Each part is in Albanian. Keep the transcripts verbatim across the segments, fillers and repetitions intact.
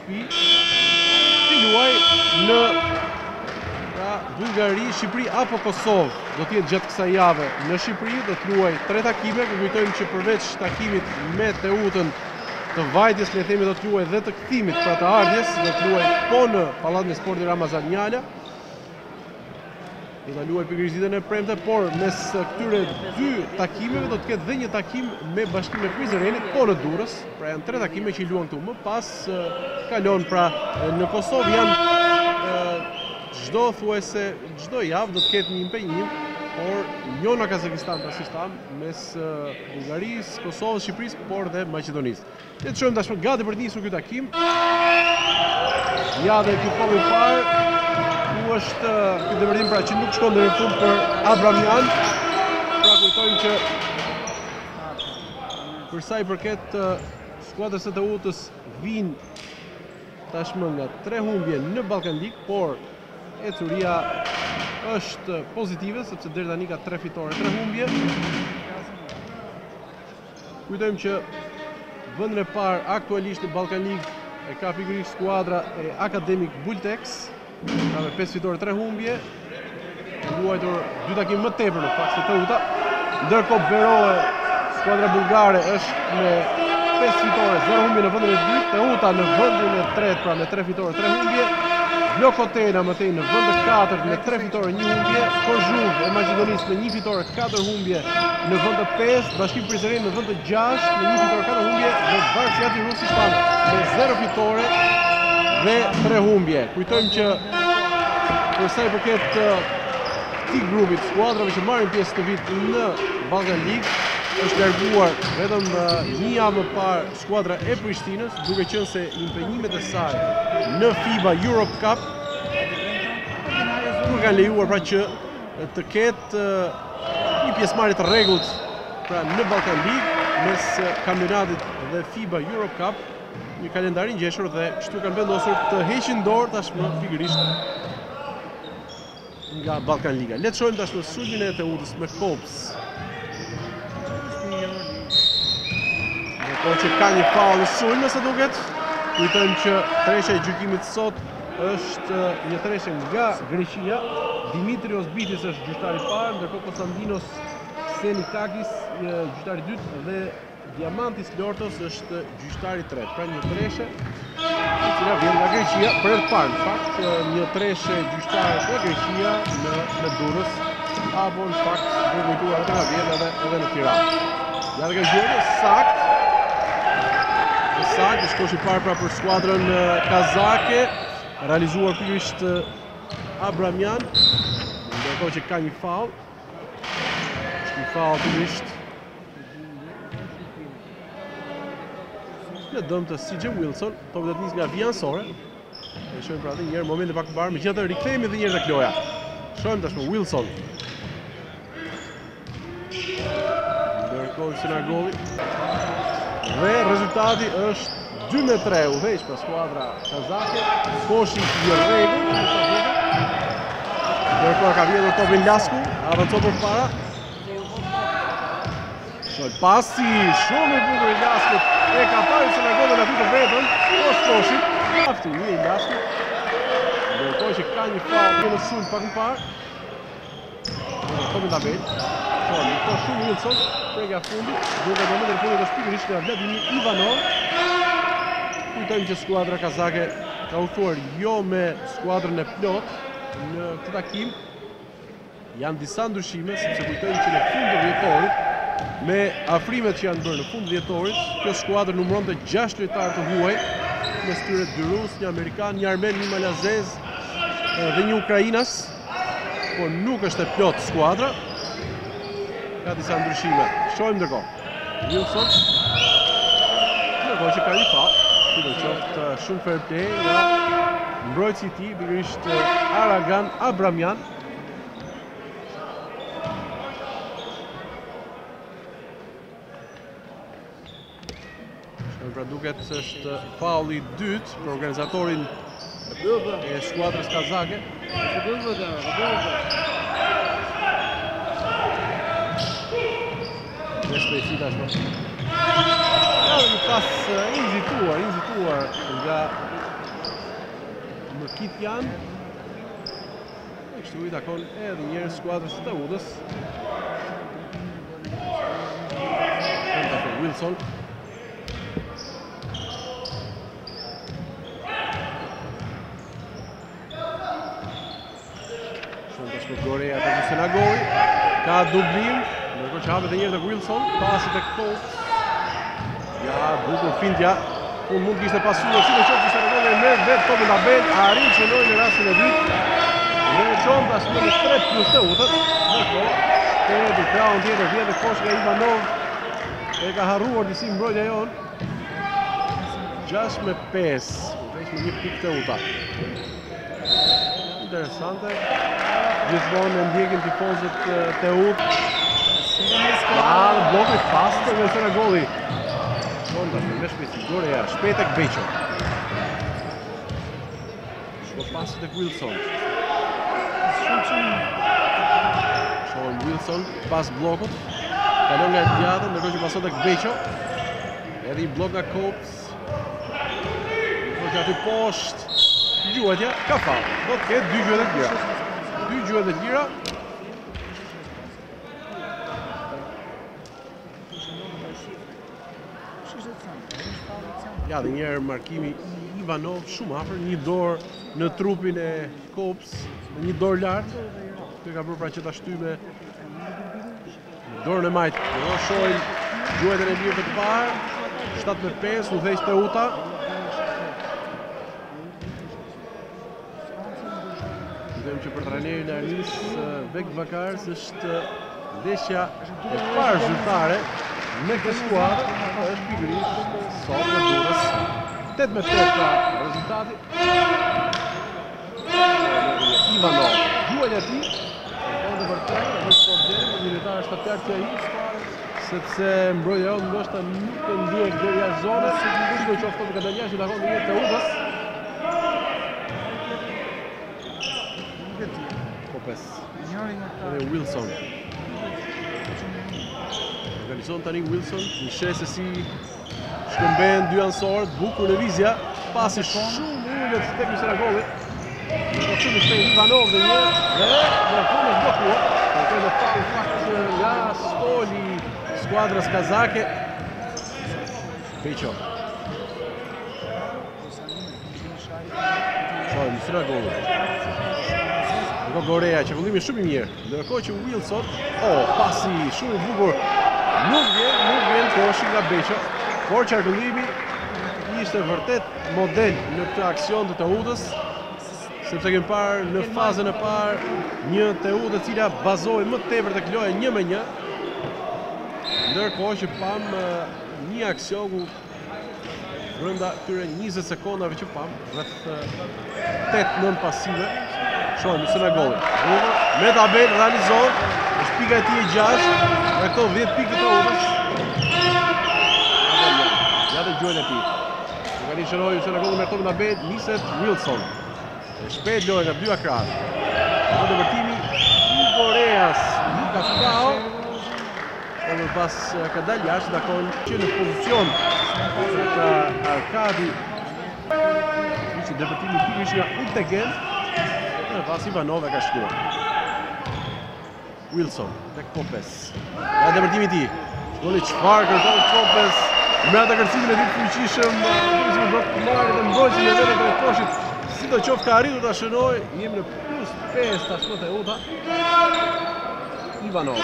shtëpi të luaj në pra, Bullgari, Shqipëri apo Kosovë. Do të jetë gjatë kësaj jave në Shqipëri, do të luaj tre takime. Kujtojmë që përveç takimit me Teutën të vajtjes, le themi, do të luaj dhe të kthimit pra të ardhjes, do të luaj po në Pallatin e Sportit Ramazan Njala. Do ta luaj pikërisht ditën e premte, por mes këtyre dy takimeve do të ketë dhe një takim me Bashkimin e Prizrenit po në Durrës. Pra janë tre takime që i luan këtu. Më pas kalon pra në Kosovë, janë çdo thuajse çdo javë do të ketë një impenjim, por jo në Kazakistan, pra si tham, mes Bullgarisë, Kosovës, Shqipërisë, por dhe Maqedonisë. Le të shohim tashmë gati për të nisur ky takim. Ja dhe ky komi i parë, ku është ky ndërtim pra që nuk shkon deri në fund për Abramjan. Pra kujtojmë që për sa i përket skuadrës së Teutës vinë tashmë nga tre humbje në Ballkan League, por ecuria është pozitive sepse deri tani ka tre fitore, tre humbje. Kujtojmë që vendin e parë aktualisht në Ballkan League e ka pikërisht skuadra e Academic Bultex, ka me pesë fitore, tre humbje. Ka luajtur dy takime më tepër në fakt se Teuta. Ndërkohë Beroe, skuadra bullgare, është me pesë fitore, zero humbje në vendin e dytë. Teuta në vendin e tretë pra me tre fitore, tre humbje. Blokotena më tej në vend të katërt me tre fitore, një humbje. Kozhuv e Maqedonisë me një fitore, katër humbje në vend të pestë. Bashkimi Prizren në vend të gjashtë me një fitore, katër humbje. Dhe Barqiati Rusistan me zero fitore dhe tre humbje. Kujtojmë që për sa i përket këtij grupit skuadrave që marrin pjesë të vit në Ballkan League, është larguar vetëm një javë më parë skuadra e Prishtinës, duke qenë se impenjimet e saj në FIBA Europe Cup nuk kanë lejuar pra që të ketë një pjesëmarrje të rregullt pra në Ballkan League mes kampionatit dhe FIBA Europe Cup, një kalendar i ngjeshur dhe kështu kanë vendosur të heqin dorë tashmë pikërisht nga Ballkan Liga. Le të shohim tashmë sulmin e Teutës me Kops. Po që ka një faul në sulm, nëse duket. Kujtojmë që tresha e gjykimit sot është një treshe nga Greqia. Dimitrios Bitis është gjyqtari i parë, ndërkohë Konstantinos Senikakis gjyqtari i dytë dhe Diamantis Lortos është gjyqtari i tretë. Pra një treshe e cila vjen nga Greqia për herë të parë. Në fakt një treshe gjyqtare nga Greqia në në Durrës, apo në fakt do kujtuar edhe nga vjen edhe edhe në Tiranë. Ja dhe ka gjë sakt. Sakt, është koshi parë pra për skuadrën kazake, realizuar pikërisht Abramjan, ndërkohë që ka një faul. Është një faul pikërisht në dëm të C J Wilson, topi do të nisë nga vijensore. Ne shohim pra atë një herë momente pak të parë, megjithatë rikthehemi edhe një herë tek loja. Shohim tashmë Wilson. Ndërkohë Sinagolli. Dhe rezultati është dy me tre udhëheq për skuadra kazake. Koshi i rregullt. Ndërkohë ka vjedhur topin Lasku, avancon përpara. Shoj pasi shumë i bukur i Laskut. E ka parë se Sinagolli aty të vetëm, poshtë Koshit. Afti një i Laskut. Ndërkohë që ka një faul në sulm pak më parë. Topin tabel. Po, po shumë Wilson, prekja fundit, duke në mëndër fundit është pikërisht nga Vladimir Ivanov. Kujtojmë që skuadra kazake ka udhëtuar jo me skuadrën e plot në këtë takim. Janë disa ndryshime, sepse kujtojmë që në fund të dhjetorit, me afrimet që janë bërë në fund të dhjetorit, kjo skuadrë numëronte gjashtë lojtarë të huaj, mes tyre dy rus, një amerikan, një armen, një malazez dhe një ukrainas, por nuk është e plot skuadra. Ka disa ndryshime. Shohim ndërkohë. Wilson. Ndërkohë që ka një faul. Ky do qoftë shumë fair play nga mbrojtësi i tij, pikërisht Aragan Abramjan. Shohim pra duket është faulli i dytë për organizatorin e skuadrës kazake. Shpejtësi tashmë. Ja, një pas inzituar, inzituar nga Kitjan. Kështu i takon edhe njerë skuadrës të Udës. Wilson. Shumë të shpët Gorea të Kusenagoj. Ka dublim, nërko që hapet e njerë të Wilson. Pasit e Colts. Ja, bukur fintja. Unë mund kishte pasurë, si në qoftë Kusenagoj dhe merë vetë topin tabel. Arrin që lojnë në rastin e dytë. Dhe qonë tashmë në tre plus të utët. Dhe ko, të të kraun tjetër vjetë dhe kosh nga Ivanov. E ka harruar disi mbrojtja jonë. gjashtë me pesë. Vesh me një pikë të uta. Interesante. Gjithmonë në ndjekin tifozët të utë. Ja, bloki pastë nga sëra goli. Shkonda, me shpeci, Gorea, shpetek Beqo. Shko pasë të Wilson. Shohim Wilson pas blokut. Kalon nga djatën, ndërkohë që pason tek Beqo. Edhe i blok nga Colts. Ndërkohë që aty poshtë. Gjuhetja, ka fal. Do të ketë dy gjuhet e tjera. Dy gjuhet e tjera. Ja, dhe njerë markimi Ivanov shumë afër, një dorë në trupin e Colts, një dorë lartë. Kjo ka bërë pra që ta shtyme dorën e majtë. Do shohim gjuhetën e mirë të parë. shtatë me pesë, u dhejsh të uta. Them që për trajnerin e Arnis Bek Bakars është ndeshja e parë zyrtare me këtë skuadër, është pikërisht sot në Durrës. tetë me pesë pra rezultati. Ivanov, gjuhetja e tij, ndonjë vërtet, është problem, militar shtatar që ai, sepse mbrojtja jonë ndoshta nuk e ndjek deri jashtë zonës, sikur që qoftë ka dalë jashtë takon një të udhës. Popes. Edhe Wilson. Organizon tani Wilson, një sheh se si shkëmben dy ansorët, bukur lëvizja, pasi shumë ullet tek Kusenagoj. Po shumë shpejt Ivanov dhe një, dhe në fund është blokuar. Kjo në fakt fakt nga stoli skuadrës kazake. Beqo. Shohim Kusenagoj. Nga Gorea që vëllimi shumë i mirë. Ndërkohë që Wilson, oh, pasi shumë i bukur. Nuk vjen, nuk vjen koshi nga Beqo, por qarkullimi ishte vërtet model në këtë aksion të Teutës, sepse kemi parë në fazën e parë një Teutë e cila bazohej më tepër tek loja një me një, ndërkohë që pam një aksion ku brenda këtyre njëzet sekondave që pam, rreth tetë nëntë pasive, shohim Kusenagoj. Me tabel realizohet, është pika e tij e gjashtë. Në këto dhjetë pikë të Udhës. Ja dhe gjuhën e tij. Nga një shëroj, Kusenagoj me topin tabel, niset Wilson. Shpejt lojë nga dy akratë. Në dëvërtimi i Goreas, Luka Kao. Edhe pas ka dalë jashtë, dakon që në pozicion ka Arkadi. Që dëvërtimi pikërisht nga Ultegen. Edhe pas Ivanov e ka shkuar. Wilson, tek Popes. Nga dëvërtimi ti. Shkoni qëfar kërton Popes. Me atë kërcimin e ditë fuqishëm, si më do të marrë dhe mbrojtjen e vetë të koshit. Si do qoftë ka arritur ta shënoj, jemi në plus pesë tashmë te Uta. Ivanov.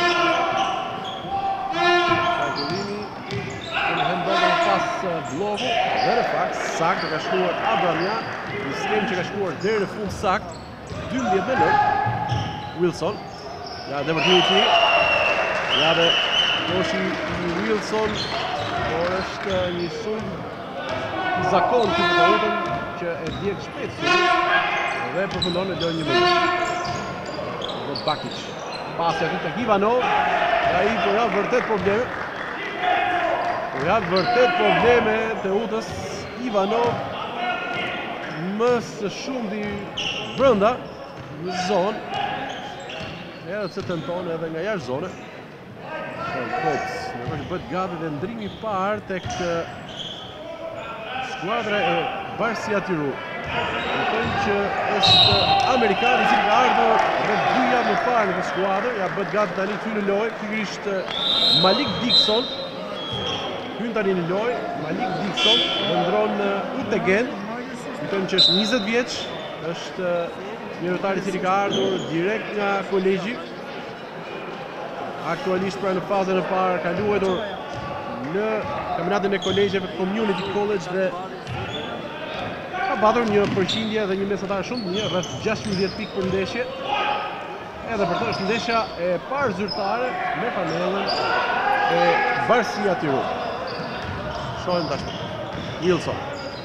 Kalkulimi, në hendovën pas bloku, dhe në fakt, sakt ka shkuar Abramjan, një skem që ka shkuar deri në fund sakt, dymbëdhjetë me nëntë. Wilson. Ja dhe vërtimi ti. Ja dhe koshi i Wilson, por është një shumë i zakon të të utën që e djek shpejt dhe përfundon e lojë një mënë. Dhe Bakic. Pasja të tek Ivanov, ka i për ja vërtet probleme. Për ja vërtet probleme të utës Ivanov më së shumë di brënda në zonë. Edhe pse tenton edhe nga jashtë zone. Colts, në që bëhet gati dhe ndrimi parë tek skuadra e Barcia Tiru. Në thënë që është Amerikan i cili ka ardhur rreth dy javë më parë në skuadër, ja bëhet gati tani të hyjë në lojë, pikërisht Malik Dixon. Hyn tani në lojë, Malik Dixon vendron Utegen, kujtojmë që është njëzet vjeç, është një lojtar i cili ka ardhur direkt nga kolegji. Aktualisht pra në fazën e parë ka luajtur në kampionatin e kolegjeve Community College dhe ka patur një përqindje dhe një mesatar shumë mirë, rreth gjashtëmbëdhjetë pikë për ndeshje. Edhe për të është ndeshja e parë zyrtare me panelën e Barcia Tiru. Shohim tashmë. Wilson.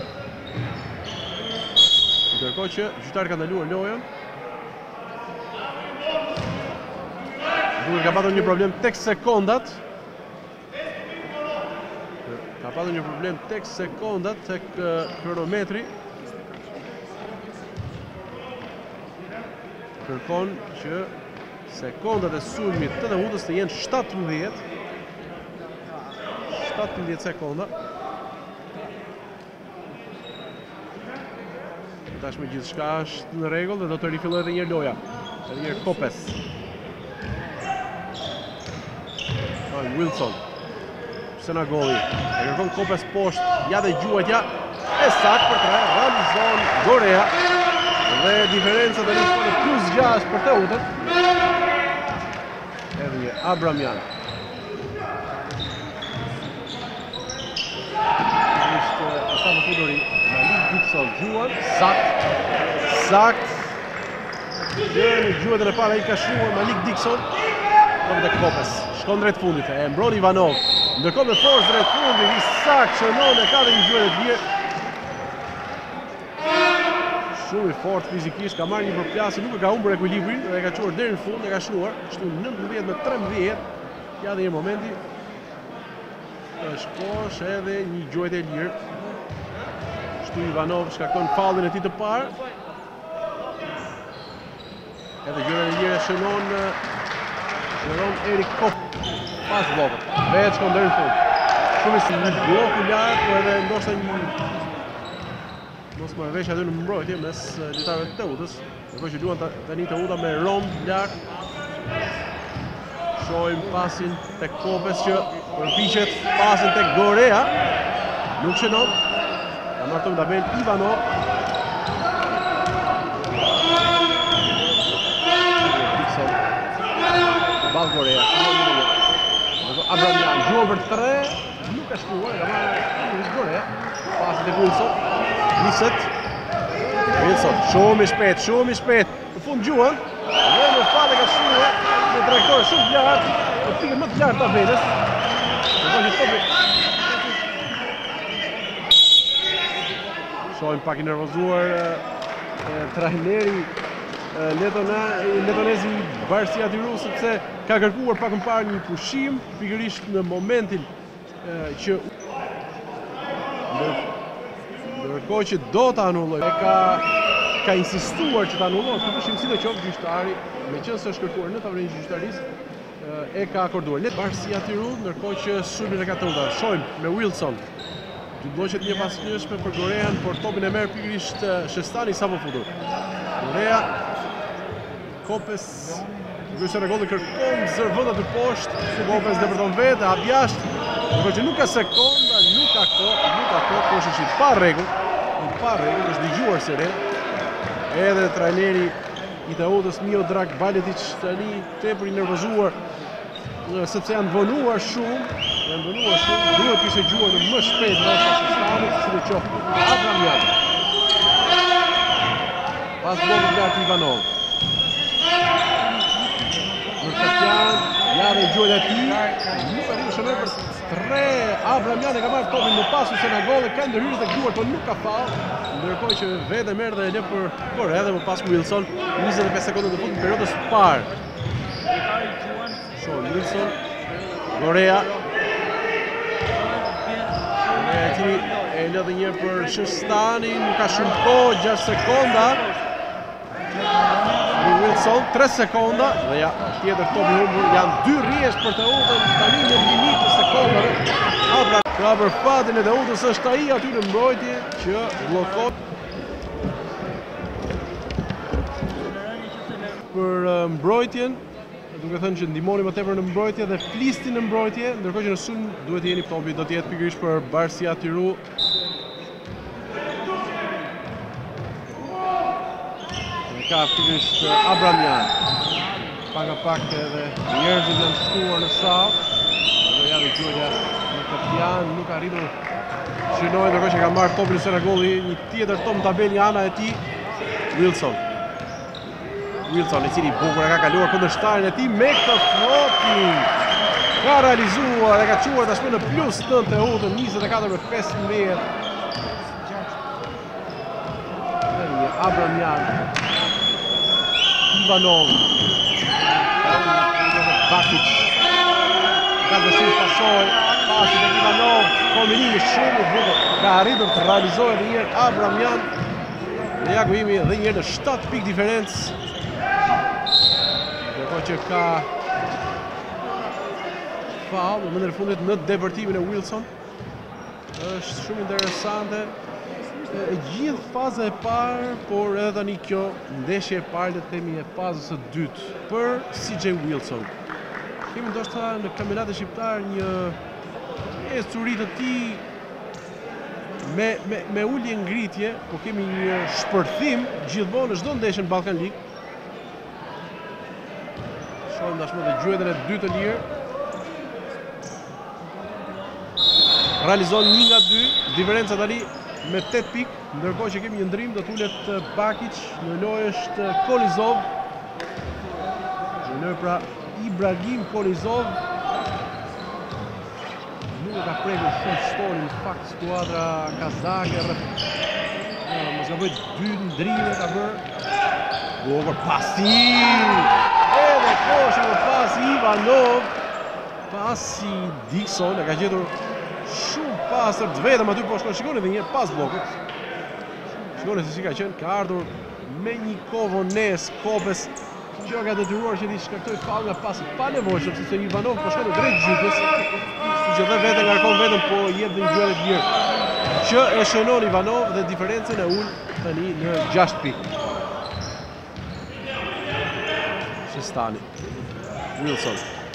Ndërkohë që gjyqtarët kanë ndaluar lojën. Duhet ka patur një problem tek sekondat. Ka patur një problem tek sekondat, tek kronometri. Kërkon që sekondat e sulmit të Hudës të jenë shtatëmbëdhjetë. shtatëmbëdhjetë sekonda. Tashmë gjithçka është në rregull dhe do të rifillojë edhe një herë loja. Edhe një herë Kopes. Wilson. Senagoli. E kërkon Kopes poshtë, ja dhe gjuajtja. E saktë për tre, Ramzan Gorea. Dhe diferenca tani është në plus gjashtë për Teutën. Edhe një Abramjan. Ishte asa në futuri. Malik Dixon gjuan, sakt. Sakt. Dhe në gjuajtën e para i ka shruar Malik Dixon. Kom dhe Kopes. Shkon drejt fundit, e mbron Ivanov. Ndërkohë me forcë drejt fundit, i sakt shënon e ka dhe një gjuajtë të vjerë. Shumë i fort fizikisht, ka marrë një përplasje, nuk e ka humbur ekuilibrin, e ka çuar deri në fund, e ka shluar, shtu nëntëmbëdhjetë me trembëdhjetë. Ja dhe një momenti. Është poshtë edhe një gjuajtë e lirë. Shtu Ivanov shkakton fallin e tij të parë. Edhe gjuajtën e lirë shënon Shëron Erik Kop. Pas blokët. Vetë shkon deri në fund. Shumë si një bloku lart, por edhe ndoshta një mos marrëveshje aty në mbrojtje mes lojtarëve të Teutës. Ndërkohë që luan tani Teuta me rond lart. Shohim pasin tek Kopes që përpiqet pasin tek Gorea. Nuk shënon. Ka marrë në tabel Ivanov. Bal Gorea. Abramjan gjuan për tre, nuk ka shkuar, ka marrë Gorea. Pasi tek Wilson. Niset. Wilson, shumë i shpejt, shumë i shpejt. Në fund gjuan. Dhe në fakt e ka shkuar me trajektorë shumë të lartë, në pikën më të lartë tabelës. Ndërkohë që topi. Shohim pak i nervozuar trajneri letonezi Barcia Tiru, sepse ka kërkuar pak më parë një pushim, pikërisht në momentin që ndërkohë që do të anulloj, e ka ka insistuar që të anulloj këtë pushim, sidoqoftë gjyqtari, meqenëse është kërkuar në tavolinë e gjyqtarisë, e ka akorduar. Let Barcia Tiru, ndërkohë që sulmin e ka Teuta. Shohim me Wilson. Dy bloqet një pas njëshme për Gorean, por topin e merë pikërisht Shestani sa po futur. Gorea, Kopes, Gjysë Regolli kërkon zërvënda të poshtë, Kopes depërton vete, hap jashtë, ndërkohë që nuk ka sekonda, nuk ka kohë, nuk ka kohë, po është që pa rregull, pa rregull, është dëgjuar se re. Edhe trajneri i Teutës Mio Drag Baletic tani tepër i nervozuar, sepse janë vonuar shumë, janë vonuar shumë, duhet kishte gjuar në më shpejt ndoshta Shestani, sidoqoftë Abramjan. Pas blokut nga Ivanov. Mërkatjan, ja dhe gjuajt e ti, nuk arritë shumë për tre, Abramjan e ka marrë topin në pasu se nga gole, ka ndërhyrës dhe gjuar, por nuk ka fall, ndërkohë që vete merë dhe e le për Gorea dhe më pas Wilson, njëzet e pesë sekundë të fund në periodës parë. Shohim Wilson, Gorea, Gorea e ti e le dhe një për Shestani, nuk ka shumë kohë, gjashtë sekonda. Wilson, tre sekonda, dhe ja, tjetër topi humbur, janë dy rrjesh për Teutën, tani në limit të sekondave. Pra për fatin e Daudës është ai aty në mbrojtje që bllokon për uh, mbrojtjen, duke thënë që ndihmoni më tepër në mbrojtje dhe flisni në mbrojtje, ndërkohë që në sulm duhet të jeni topi, do të jetë pikërisht për Barsia Tiru. Ka pikërisht Abramjan. Pak a pak edhe njerëzit janë shkuar në sallë. Do javë gjuaja në Kapian, nuk arritur shënoi, ndërkohë që ka marrë topin në Senagolli, një tjetër top në tabelë ana e tij, Wilson. Wilson, i cili bukur e ka kaluar kundërshtarin e tij me këtë flopping. Ka realizuar, e ka quar tashmë në plus nëntë e udhën, njëzet e katër me pesëmbëdhjetë. Abramjan. Ivanov. Bakic. Ka dëshirë pasoj, pasi tek Ivanov, kombinimi shumë i bukur. Ka arritur të realizojë edhe një herë Abramjan. Ne ja ku jemi edhe një herë në shtatë pikë diferencë. Ndërkohë që ka faul në mënyrë fundit në depërtimin e Wilson. Është shumë interesante e gjithë faza e parë, por edhe tani kjo ndeshje e parë le të themi e fazës së dytë për C J Wilson. Kemi ndoshta në kampionatin shqiptar një ecuri të tij me me me ulje ngritje, po kemi një shpërthim gjithmonë në çdo ndeshje në Ballkan League. Shohim tashmë të gjuetën e dytë të lirë. Realizon një nga dy, diferenca tani me tetë pikë, ndërkohë që kemi një ndrim, do t'ulet Bakic, në lojë është Kolizov. Në lojë pra Ibrahim Kolizov. Nuk e ka prekur shumë shtonin, në fakt skuadra kazake rreth. Mos gaboj dy ndrime ka bërë. Bukur pasi. Edhe koshi në pasi Ivanov. Pasi Dixon e ka gjetur shumë pastër të vetëm aty poshtë. Shikoni edhe një herë pas bllokut. Shikoni se si ka qenë, ka ardhur me një kovones Kopes që ka detyruar që t'i shkaktoj faull nga pasi pa nevojshëm, sepse Ivanov po shkon drejt gjykës, që dhe vetë ngarkon vetëm, po jep dhe një gjuhë të mirë. Që e shënon Ivanov dhe diferencën e ul tani në gjashtë pikë. Shestani. Wilson.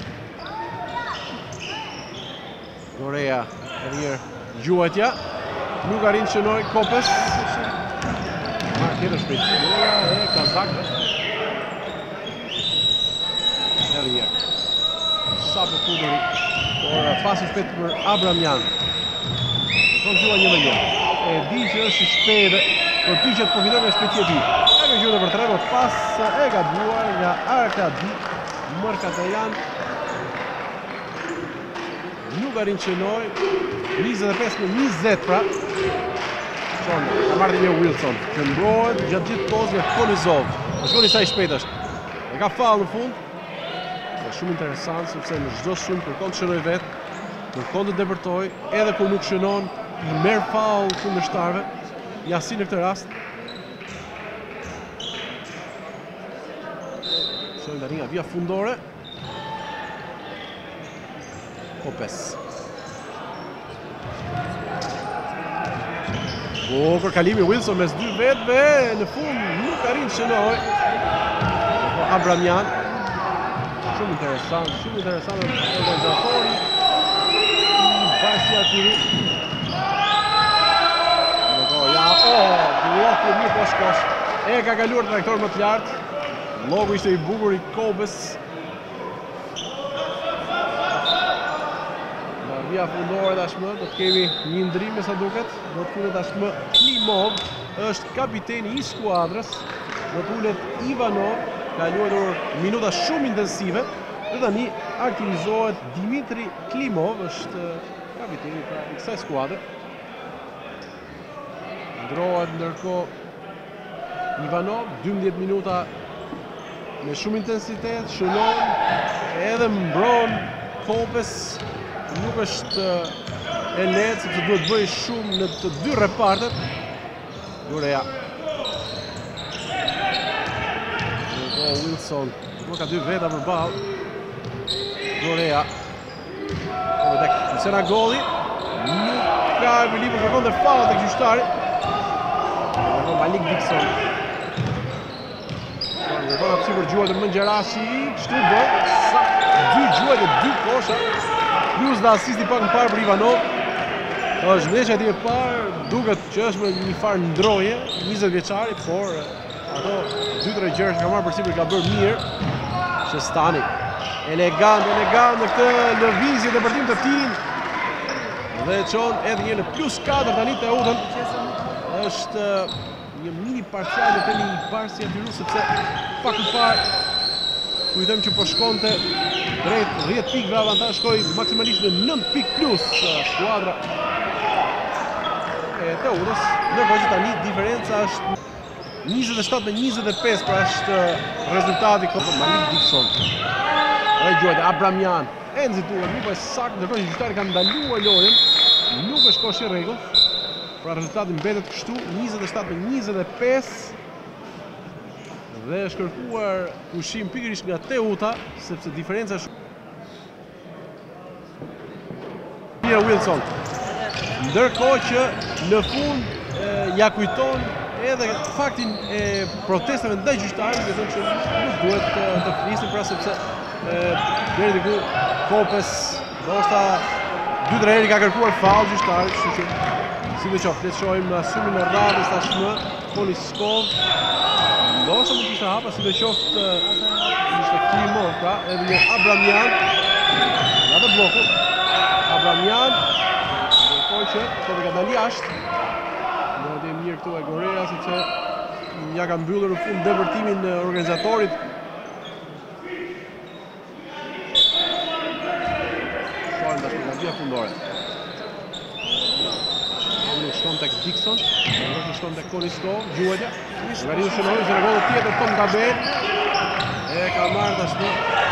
Gorea, edhe një gjuajtja. Nuk arrin të shënoj Kopes. Ma tjetër shpejtësia e Kazak. Edhe një. Sa për fundëri. Por pasi shpejt për Abramjan. Kon gjua një me një. E di që është i shpejtë për ty që të përfiton nga shpejtësia e tij. E ka gjuar për tre, por pas e ka buar nga Arkadi Mërkatajan. Nuk arrin të shënoj. njëzet e pesë me njëzet pra. Shon, ka marrë një Wilson, që mbrohet gjatë gjithë kohës nga Kolizov. Në shkoni sa i shpejt është. E ka faull në fund. Është shumë interesant, sepse në çdo sulm kërkon të shënoj vetë, kërkon të depërtoj, edhe kur nuk shënon, i merr faull kundërshtarëve. Ja si në këtë rast. Shohim tani nga via fundore. Kopes. O, për kalimi Wilson mes dy vetëve, në fund nuk arrin të shënoj. Abramjan. Shumë interesant, shumë interesant organizatori i Barsia Tiru. Ja, o, bloku një poshkosh. E ka kaluar traktor më të lartë. Bloku ishte i bukur i Kopes. Via fundore tashmë, do të kemi një ndrim me sa duket, do të futet tashmë Klimov, është kapiteni i skuadrës, do të ulet Ivanov, ka luajtur minuta shumë intensive, dhe tani aktivizohet Dimitri Klimov, është kapiteni pra i kësaj skuadre. Ndrohet ndërkohë Ivanov, dymbëdhjetë minuta me shumë intensitet, shënon, edhe mbron Kopes. Nuk është e lehtë, sepse duhet të bëj shumë në të dy repartet. Gorea. Wilson, nuk ka dy veta për balë. Gorea. Tek Senagolli. Nuk ka equilibër, kërkon dhe fallat e gjyqtari. Kërkon Malik Dixon. Kërkon hapësi për gjuhët e Mëngjerasi, kështu bë, sa dy gjuhët e dy kosha, plus dhe asisti pak në parë për Ivanov. Është ndeshja e parë, duket që është me një farë ndroje, njëzet vjeçari, por ato dy tre gjëra që ka marrë përsipër ka bërë mirë. Shestani, elegant, elegant në këtë lëvizje të përtim të tim. Dhe çon edhe një në plus katër tani të udhën. Është një mini parcial në teni i parë si aty sepse pak më parë kujtëm që po shkonte drejt dhjetë pikëve avantazh, shkoi maksimalisht në nëntë pikë plus skuadra e të udhës, ndërkohë që tani diferenca është njëzet e shtatë me njëzet e pesë, pra është rezultati këtë Malik Dixon. Dhe gjuajtë Abramjan, e nëzituar, nuk e saktë, ndërkohë që gjyqtari ka ndaluar lojën, nuk është kosh i rregull. Pra rezultati mbetet kështu, njëzet e shtatë me njëzet e pesë. Dhe është kërkuar pushim pikërisht nga Teuta, sepse diferenca është Pia Wilson. Ndërkohë që në fund e, ja kujton edhe faktin e protestave ndaj gjyqtarit, dhe thënë që nuk duhet të, të flisim, pra sepse deri diku Kopes ndoshta dy tre herë ka kërkuar faull gjyqtarit, kështu që si dhe qoftë, le të shohim sulmin e radhës tashmë, Poliskov. Ndoshta mund të ishte hapa, si dhe qoftë ishte Klimov, pra edhe një Abramjan nga të bloku. Abramjan, ndërkohë që sot e ka dalë jashtë. Ndërkohë e mirë këtu e Gorea, sepse ja ka mbyllur në fund dëvërtimin e organizatorit. Shohim tash nga fundore. Shkon tek Dixon, në shkon tek Koliskov, gjuajtja, nga rinë shënojnë, se në godë tjetër Tom Gabel, e ka marrë tashmë,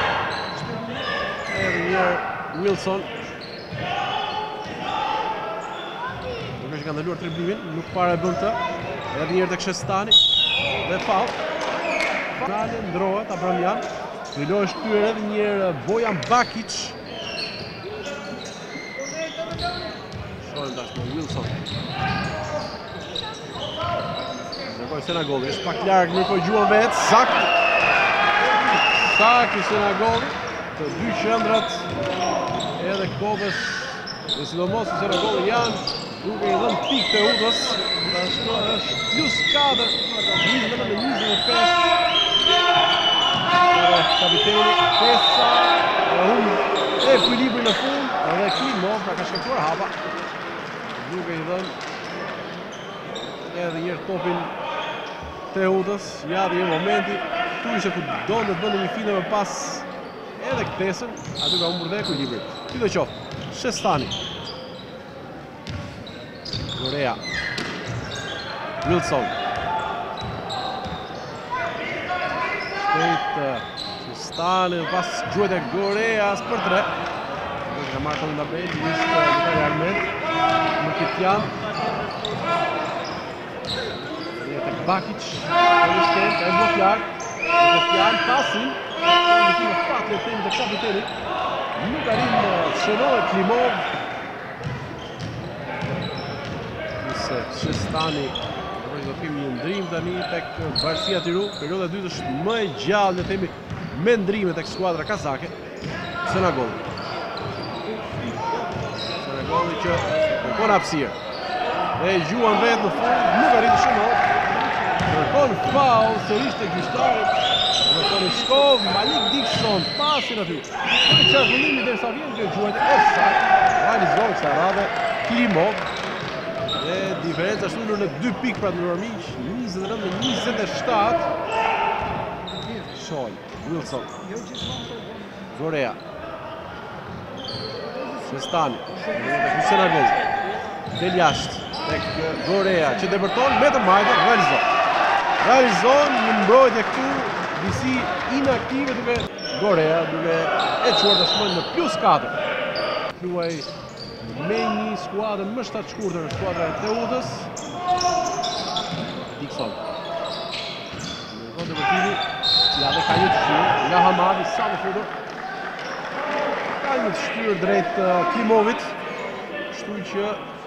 edhe njërë Wilson, nuk është ka ndaluar tribunin, nuk pare bën të, edhe njërë tek Shestani, dhe fall, finale, ndrohet, Abramjan, Vilo është kërë edhe njërë Bojan Bakic, shkojnë tashmë Wilson. Ndërkohë Senagolli është pak larg, ndërkohë gjuan vetë, sakt. Sakt i Senagolli, të dy qendrat edhe Kopes dhe sidomos i Senagolli janë duke i dhënë pikë të udhës. Tashmë është plus katër, njëzet e njëzet e pesë. Edhe kapiteni Pesa e humb ekuilibrin në fund, edhe Klimov pra ka shkaktuar hapa. Duke i dhënë edhe njërë topin Teutës, ja dhe një momenti, tu ishte ku donë të bëndë një fine më pas edhe këtesën, aty ka umbër dhe ekuilibrin. Ty dhe qoftë, Shestani. Gorea. Wilson. Shtet Shestani, pas gjuhet e Goreas për tre. Dhe ka marrë të ndabel, ishte Vitali Armet. Mkhitaryan, Bakic, Kolisken, ka e bloklar, Mkhitaryan, pasin, në të fatë të temë të kapitenit, nuk arrim shënohet Klimov, nëse Shestani, do kemi një ndrim tani tek Varësia Tiru, perioda dytë është më e gjallë në temi me ndrime tek skuadra kazake, Senagolli. Senagolli që kërkon hapësirë. E gjuan vetë në fund, nuk arriti shënohet. Kërkon faul sërish të gjyqtarit. Dhe Koliskov, Malik Dixon, pasin aty. Në qarkullimi dhe sa vjen kjo gjuajt offside. Realizohet kësa radhe Klimov. Dhe diferenca shtullur në dy pikë pra të nërmiq, njëzet e nëntë me njëzet e shtatë. Shoj, Wilson. Gorea. Shestani. Senagolli. Del jashtë tek Gorea që depërton me të majtë, realizon. Realizon një mbrojtje këtu, disi inaktive duke Gorea, duke e quar të shmën në plus katër. Luaj me një skuadrë më shtatë shkurtër, skuadra e Teutës. Dixon. Në kohë të vërtimi, ja dhe ka një të shqyrë, nga Hamadi, sa më futur. Ka një të shqyrë drejt Klimovit. Kështu që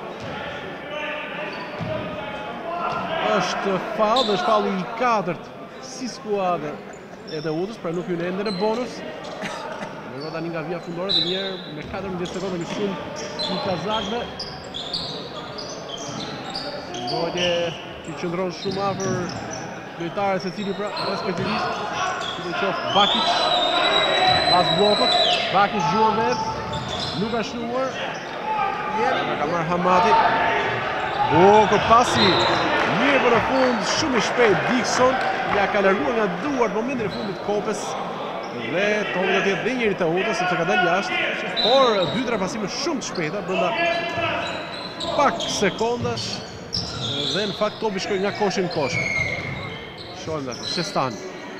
është fall, dhe është falli i katërt si skuadër e Daudës, pra nuk hyn ende në bonus. Ndërkohë tani nga vija fundore dhe njerë me katërmbëdhjetë sekonda në shumë i kazakëve. Mbrojtje që qëndron shumë afër lojtarëve secili pra respektivisht. Si do qoftë Bakic pas bllokut, Bakic gjuan vet, nuk ka shnuar. Ka marrë Hamati. Bukur pasi, mirë për në fund, shumë i shpejt Dixon, ja ka larguar nga duart momentin e fundit Kopës. Dhe topi do të jetë dhe njëri të Udës, sepse ka dalë jashtë, por dy tre pasime shumë të shpejta brenda pak sekondash dhe në fakt topi shkoi nga koshi në kosh. Shohim tash, Shestani.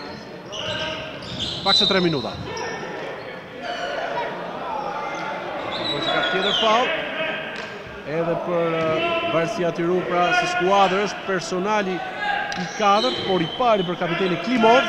Pak se tre minuta. Po që ka tjetër fall, edhe për Varësia Tiru, pra si skuadër është personali i katërt, por i pari për kapiteni Klimov.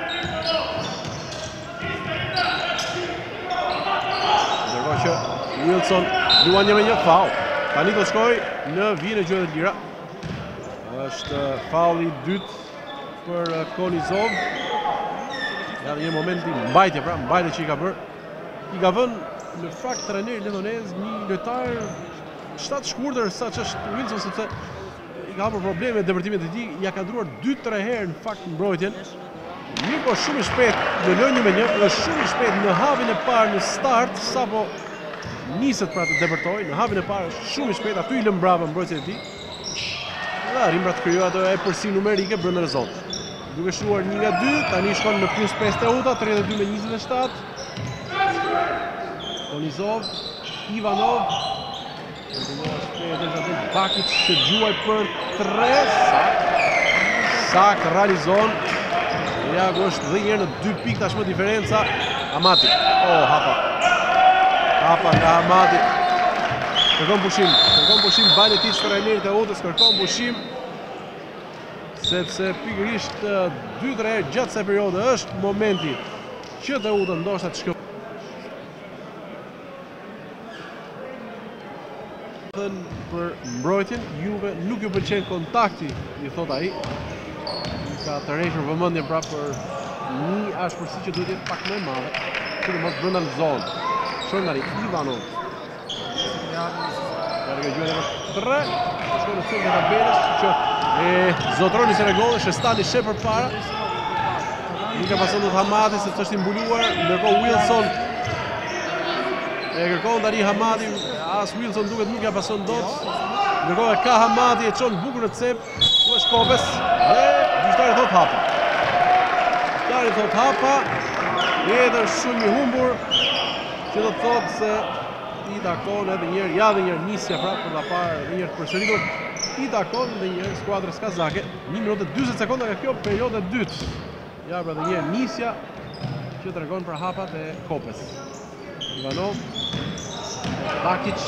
Që Wilson luan një me një fall. Tani do shkoj në vijën e gjuhët e lira. Është falli i dytë për Konizov. Ja dhe një moment i mbajtje, pra mbajtje që i ka bërë. I ka vënë në fakt trajneri lindonez një lojtar shtatë shkurtër sa që është Wilson, sepse i ka hapur probleme me depërtimet e tij, ja ka druar dy tre herë në fakt mbrojtjen. Mirë, po shumë i shpejt në lojë një me një, është shumë i shpejt në hapjen e parë në start, sapo niset pra të depërtoj, në hapjen e parë është shumë i shpejt, aty i lëm brava mbrojtjen e tij. Dhe arrim pra të krijojë ato e përsi numerike brenda rezonit. Duke shruar një nga dy, tani shkon në plus pesë Teuta, tridhjetë e dy me njëzet e shtatë. Konizov, Ivanov. Bakic që gjuaj për tre, Sak. Sak realizon. Ja, është dhe njerë në dy pikë tashmë diferenca. Hamati. Oh, hapa. Hapa nga Hamati. Kërkon pushim. Kërkon pushim bajnë e ti që trajnerit e Udës. Kërkon pushim. Sepse pikërisht dy tre herë gjatë se periode është momenti që të Uda ndoshta të shkë. Për mbrojtjen, Juve nuk ju pëlqen kontakti, i thot ai. Ka të rejshur vëmendjen pra për një ashpërsi që duhet jetë pak më e madhe, që të mos brenda në zonë. Shohim tani Ivanov. Ja, rrugë gjë në tre, shkon në fund të tabelës që e zotroni se rregolle, Shestani sheh përpara. Nuk ka pasur dot Hamati sepse është i mbuluar, ndërkohë Wilson e kërkon tani Hamati, as Wilson duket nuk ja pason dot. Ndërkohë ka Hamati e çon bukur në cep, ku është Kopës dhe gjyqtari thot hapa. Gjyqtari thot hapa, tjetër shumë i humbur, që do të thotë se i takon edhe njerë, ja dhe njerë nisja pra për da parë edhe njerë të përsëritur, i takon edhe njerë skuadrës kazake, një minutë e dyzet sekonda nga kjo periode dytë. Ja pra edhe njerë nisja që të regon për hapat e Kopës. Ivanov, Bakic,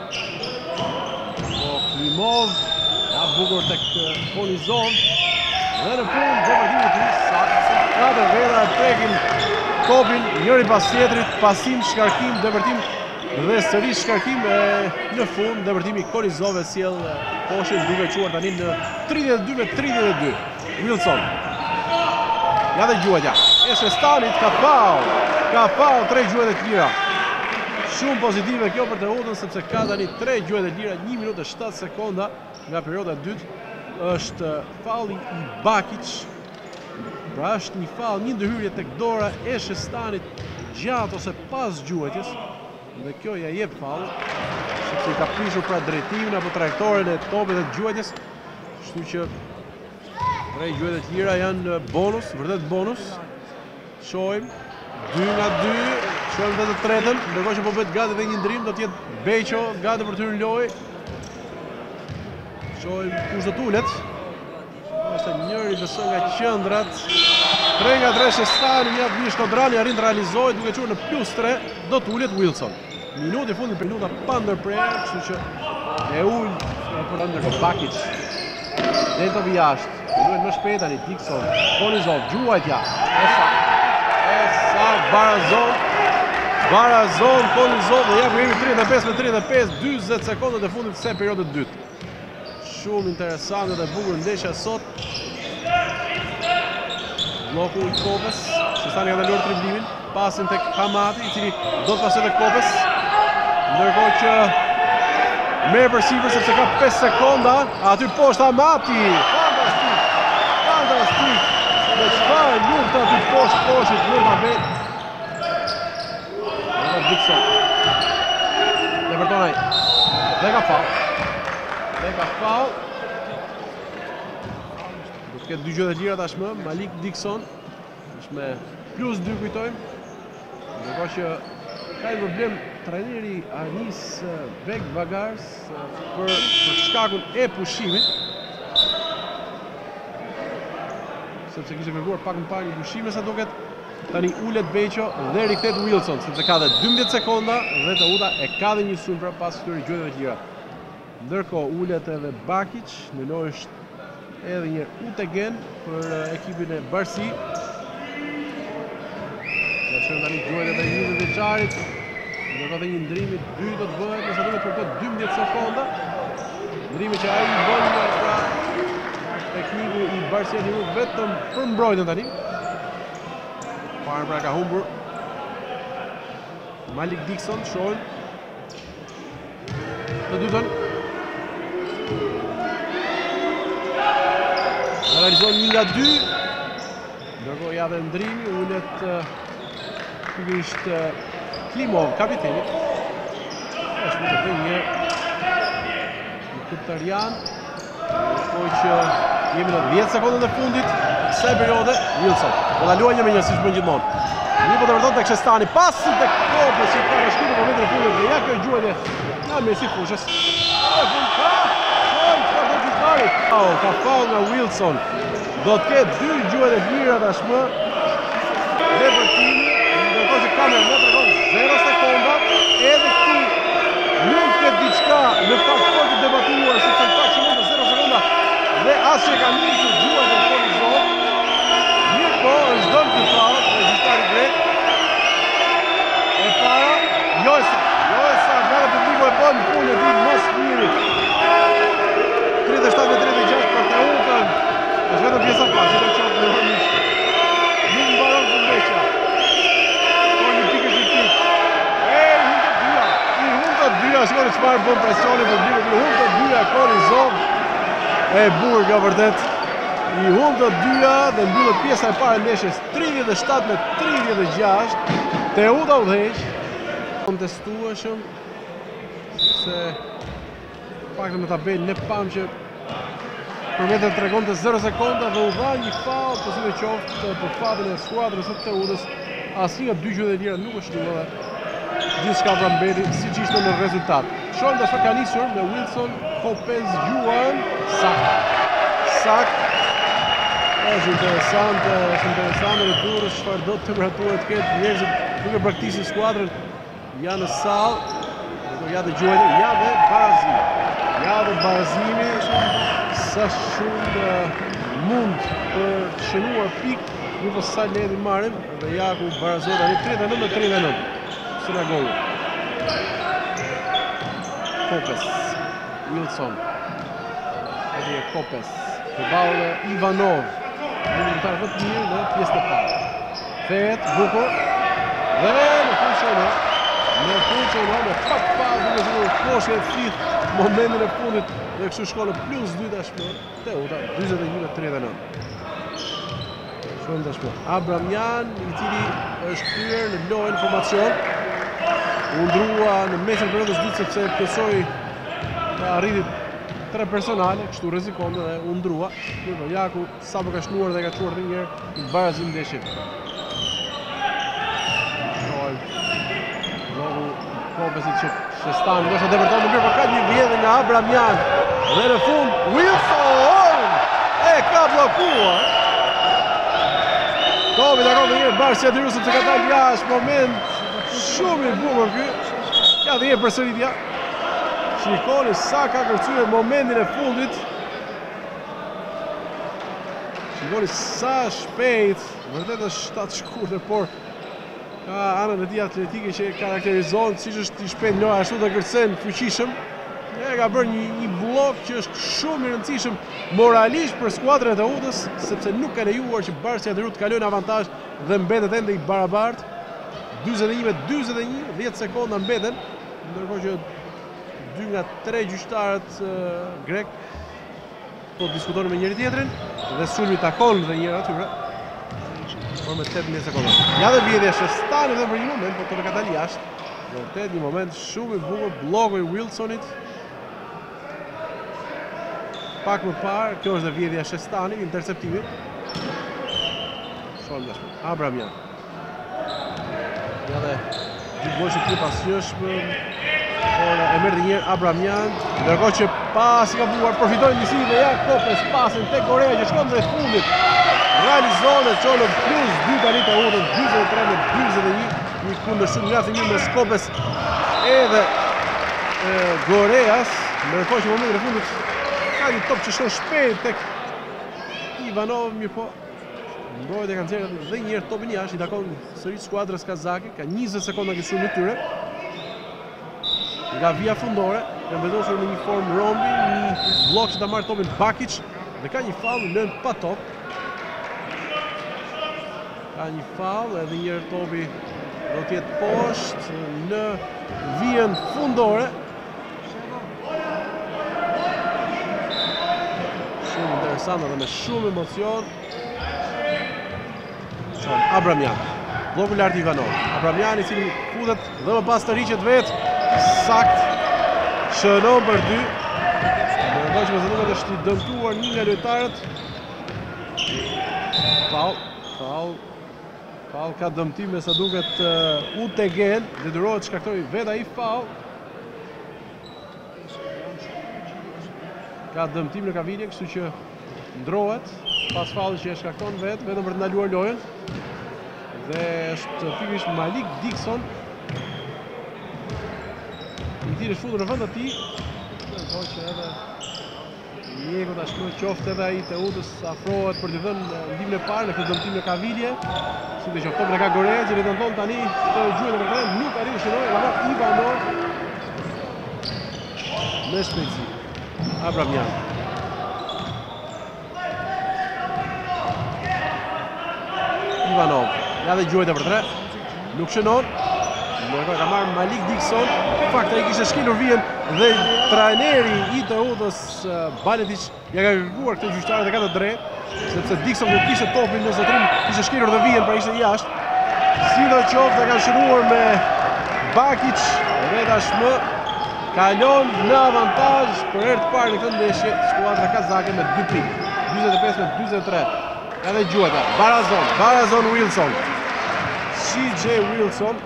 po Klimov, ja bukur tek Konizov, dhe në fund depërtimi të Sak. Katër veta e prekin kopin njëri pas tjetrit, pasim, shkarkim, depërtim dhe sërish shkarkim në fund. Depërtimi Konizov e sjell poshin duke quar tani në tridhjetë e dy me tridhjetë e dy. Wilson. Ja dhe gjuajtja. E Shestanit ka faull. Ka faull tre gjuajt e tjera. Shumë pozitive kjo për të Udën sepse ka tani tre gjuajt e tjera, një minutë e shtatë sekonda nga perioda e dytë. Është falli i Bakic. Pra është një fall, një ndërhyrje tek dora e Shestanit gjatë ose pas gjuajtjes. Dhe kjo ja jep fall, sepse i ka prishur pra drejtimin apo trajektorin e topit dhe gjuajtjes. Kështu që tre gjuajt e tjera janë bonus, vërtet bonus. Shohim dy nga dy, shohim dhe të tretën, ndërkohë që po bëhet gati dhe një ndrim, do të jetë Beqo gati për të hyrë në lojë. Shohim kush do t'ulet. Është njëri besoj nga qendrat. tre nga tre Shestani, një atë një Shkodrani arrin të realizojë duke qenë në plus tre, do t'ulet Wilson. Minutë i fundit për minuta pa ndërprerje, kështu që e ul për të ndërkohë Bakic. Dentov jashtë. Duhet më shpejt tani Dixon, Konizov, gjuajtja. Esa. Esa Barazon. Barazon, Kolizon dhe jep rrimi tridhjetë e pesë me tridhjetë e pesë, dyzet sekondat e fundit se periodët dytë. Shumë interesante dhe bukur ndeshja sot. Bloku i Kopës, Shestani ka ndaluar triplimin, pasin tek Hamati, i cili do të pasojë tek Kopës. Ndërkohë që merr për sipër sepse ka pesë sekonda, aty poshtë Hamati. Fantastik. Fantastik. Me çfarë lufta aty poshtë poshtë në tabel. Dixon. Dhe vërtonaj. Dhe ka fal. Dhe ka fal. Do të ketë dy gjë të lira tashmë. Malik Dixon. Është me plus dy kujtojmë. Ndërkohë që ka një problem trajneri Anis Bek Bagars për, për shkakun e pushimit. Sepse kishte kërkuar pak më parë një pushim sa duket. Tani ulet Beqo dhe rikthehet Wilson, sepse ka dhe dymbëdhjetë sekonda dhe Teuta e ka dhe një sulm pra pas këtyre gjëjeve të lira. Ndërkohë ulet edhe Bakic, nënohesh edhe një Utegen për ekipin e Barsi. Ja shërën tani gjëjët e njëzet e qarit. Ndërkohë dhe një ndrimi dy do të bëhet, nësa duke për këto dymbëdhjetë sekonda. Ndrimi që ai bën pra tekniku i Barsi një vetëm për mbrojtjen tani. Parën pra ka humbur Malik Dixon, shohim të dytën. Realizon një nga dy. Ndërkohë ja dhe ndrimi, ulet pikërisht Klimov, kapiteni. Është më të të një në Kuptarian. Ndërkohë që jemi në dhjetë sekundën e fundit kësaj periode, Wilson. Po ta luajë me një siç bën gjithmonë. Një po të vërton tek Shestani, pasi tek Kopës që ka shkuar në momentin e fundit dhe ja kjo gjuhë nga Messi fushës. E fund ka, shoj, çfarë do të bëjë? Oh, ka faull nga Wilson. Do të ketë dy gjuhë të lira tashmë. Dhe për timi, ndërkohë që kamera më tregon zero sekonda, edhe këtu mund të ketë diçka në fakt fort të debatuar, sepse në fakt shumë të zero sekonda dhe as që ka nisur gjuhën e Kolizon. Mirë po, është dëmë të faull, regjistari grek. E para, Jojsa, Jojsa, gara publiku e bën punë e ditë mos mirit. tridhjetë e shtatë me tridhjetë e gjashtë për Teutën. Është vetëm pjesa pas, që të qoftë në hërmisht. Nuk në baron të ndeshja. Por një pikë është një pikë. E, i hunë të dyja. I hunë të dyja, shkone qëmarë bën presionin për publiku. I hunë të dyja, Kolizon. E burë kjo vërtet. I hunë të dyja dhe mbyllët pjesa e pare ndeshjes tridhjetë e shtatë me tridhjetë e gjashtë. Teuta udhëheq. Kontestueshëm se pak në tabel ne pam që përmetër të tregon të zero sekonda dhe u dha një faull po si dhe qoftë për fatin e skuadrës së Teutës. Asnjë nga dy gjërat e tjera nuk është shtuar dhe gjithçka pra mbeti siç ishte në rezultat. Shohim dashur ka nisur me Wilson, Kopez, Juan, Sak. Sak. Është interesante, është interesante në turës çfarë do temperaturë të ketë njerëzit duke praktikisë skuadrën janë në sallë. Do ja dëgjojnë, ja dhe barazimi. Ja dhe barazimi sa shumë mund për të shënuar pikë, nuk po sa lehtë marrim dhe ja ku barazohet tani tridhjetë e nëntë me tridhjetë e nëntë. Synagogu. Kopes, Wilson. Edhe Kopes. Përballë Ivanov. Një lojtar vetë mirë në pjesën e parë. Thehet bukur. Dhe në funksionon. Në funksionon me pak pas duke zgjuar poshtë e thith momentin e fundit dhe kështu shkon në plus dy tashmë. Teuta dyzet e një me tridhjetë e nëntë. Shohim tashmë Abramjan, i cili është kthyer në lojën formacion. U ndrua në mesin e periudhës dytë sepse plotësoi ka arritur tre personale, kështu rrezikon dhe u ndrua. Mirë, Jaku sapo ka shnuar dhe ka çuar edhe një herë në barazim ndeshje. Logu Kopesic që Shestan ndoshta depërton më mirë, por ka një vjedhje nga Abramjan. Dhe në fund Wilson e ka bllokuar. Topi takon dhe një Barsi aty sepse ka dalë jashtë, moment shumë i bukur ky. Ja dhe një përsëritja. Shikoni sa ka kërcyer momentin e fundit. Shikoni sa shpejt, vërtet është shtatë shkurtër, por Ka anën e tij atletike që karakterizon siç është i shpejt Lora, ashtu të kërcen fuqishëm. E ka bërë një, një blok që është shumë i rëndësishëm moralisht për skuadrën e Teutës, sepse nuk ka lejuar që Barcia Derut të kalojnë avantazh dhe mbetet ende i barabartë. dyzet e një me dyzet e një, dhjetë sekonda mbeten, ndërkohë që dy nga tre gjyqtarët uh, grek po diskutojnë me njëri tjetrin dhe sulmi takon dhe njëra atyre. Por me tetëmbëdhjetë sekonda. Ja dhe vjedhja Shestani dhe për një moment, po të në ka dalë jashtë. Vërtet një moment shumë i bukur, bloku i Wilsonit. Pak më parë, kjo është dhe vjedhja Shestani, interceptimi. Shohim dashur. Abramian. Ja dhe gjithë bojë që pasjeshme, por e merr një herë Abramian, ndërkohë që pas i ka buar përfitojnë njësi dhe ja Kopes pasin tek Korea që shkon drejt fundit. Realizon e qonë plus dy tani të utën, dyzet e tre me dyzet e një, një kundër shumë nga të një me Skopes edhe e, Goreas, ndërkohë që momentin e fundit ka një top që shkon shpejt tek Ivanov, mirë po mbrojtja e kanë nxjerrë dhe një herë topin jashtë, i takon sërish skuadrës kazake, ka njëzet sekonda që shumë në tyre. Nga via fundore, kanë vendosur në një formë rombi, një blok që ta marrë topin Bakic dhe ka një faull në lënë pa top. Ka një faull edhe një herë topi do të jetë poshtë në vijën fundore. Shumë interesant dhe me shumë emocion. Abramian, bloku lart Ivanov. Abramian i cili futet dhe më pas të riqet vetë, sakt shënon për dy. Ndërkohë që me të duket është i dëmtuar një nga lojtarët. Faull, faull. Faull ka dëmtim me sa duket uh, U T G-n, detyrohet të shkaktoj vetë ai faull. Ka dëmtim në kavilje, kështu që ndrohet pas faullit që e shkakton vetë, vetëm për të ndaluar lojën. Dhe është pikërisht Malik Dixon i cili është futur në vend të tij. Ndërkohë që edhe Mjeku tashmë qoftë edhe ai Teutës afrohet për të dhënë ndihmën e parë në këtë dëmtim në kavilje. Si të qoftë topin e ka Gorea, që tenton tani të gjuhet në vend, nuk arrin të shënojë, ka marrë Ivanov me shpejtësi. Abramian. Ivanov. Ja dhe gjuhet e për tre. Nuk shënon. Ndërkohë ka marrë Malik Dixon. Në fakt ai kishte shkelur vijën dhe trajneri i Teutës Baletic ja ka kërkuar këtë gjyqtarë dhe ka të drejtë, sepse Dixon nuk kishte topin në zotrim, kishte shkelur dhe vijën, pra ishte jashtë. Sidoqoftë ka shënuar me Bakic dhe tashmë kalon në avantazh për herë të parë në këtë ndeshje skuadra kazake me dy pikë. dyzet e pesë me dyzet e tre. Edhe gjuheta. Barazon, Barazon Wilson. C J Wilson.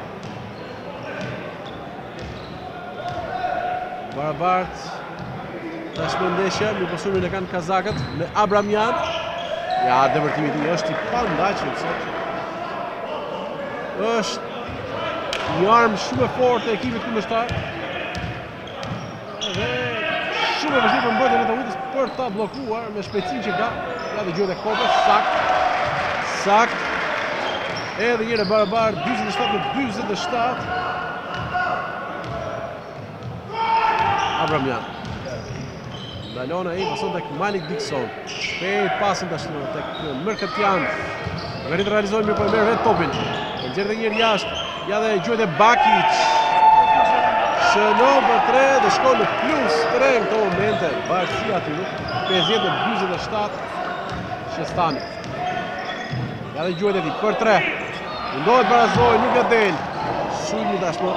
Barabart. Tashmë ndeshja, me posumin e kanë kazakët me Abramian. Ja, dëvërtimi i tij është i pandashëm sot. Është një armë shumë e fortë e ekipit kundërshtar. Dhe shumë e vështirë për mbrojtjen e Teutës për ta bllokuar me shpejtësinë që ka. Ja dhe gjuhet e Kopes, sakt. Sakt. Edhe njëre barabart, dyzet e shtatë me dyzet e shtatë. Abramian. Ndalon ai, pason tek Malik Dixon. Shpejt pasin tashmë tek Mërkëtian. Arrit të realizojë mirë, po e merr vetë topin. E nxjerr edhe një herë jashtë. Ja dhe gjuhet e Bakic. Shënon për tre dhe shkon në plus tre në këto momente. Barcia aty, pesëdhjetë me dyzet e shtatë. Shestani. Ja dhe gjuhet e tij për tre. Mundohet Barazoj, nuk e del. Sulmi tashmë.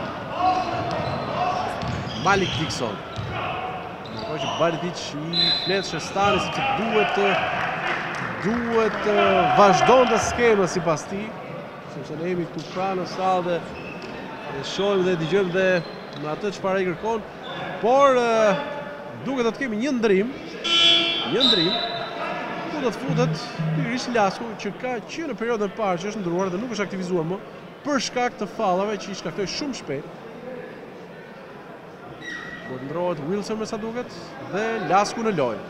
Malik Dixon. Ndërkohë që Baletic i flet Shestani se duhet të duhet të vazhdonte skemën sipas tij, sepse ne jemi këtu pranë në sallë dhe e shohim dhe dëgjojmë dhe me atë çfarë ai kërkon, por duket të kemi një ndrim, një ndrim ku do të futet Iris Lasku, që ka qenë në periudhën e parë që është ndruar dhe nuk është aktivizuar më për shkak të fallave që i shkaktoi shumë shpejt. Po ndrohet Wilson me sa duket dhe Lasku në lojë.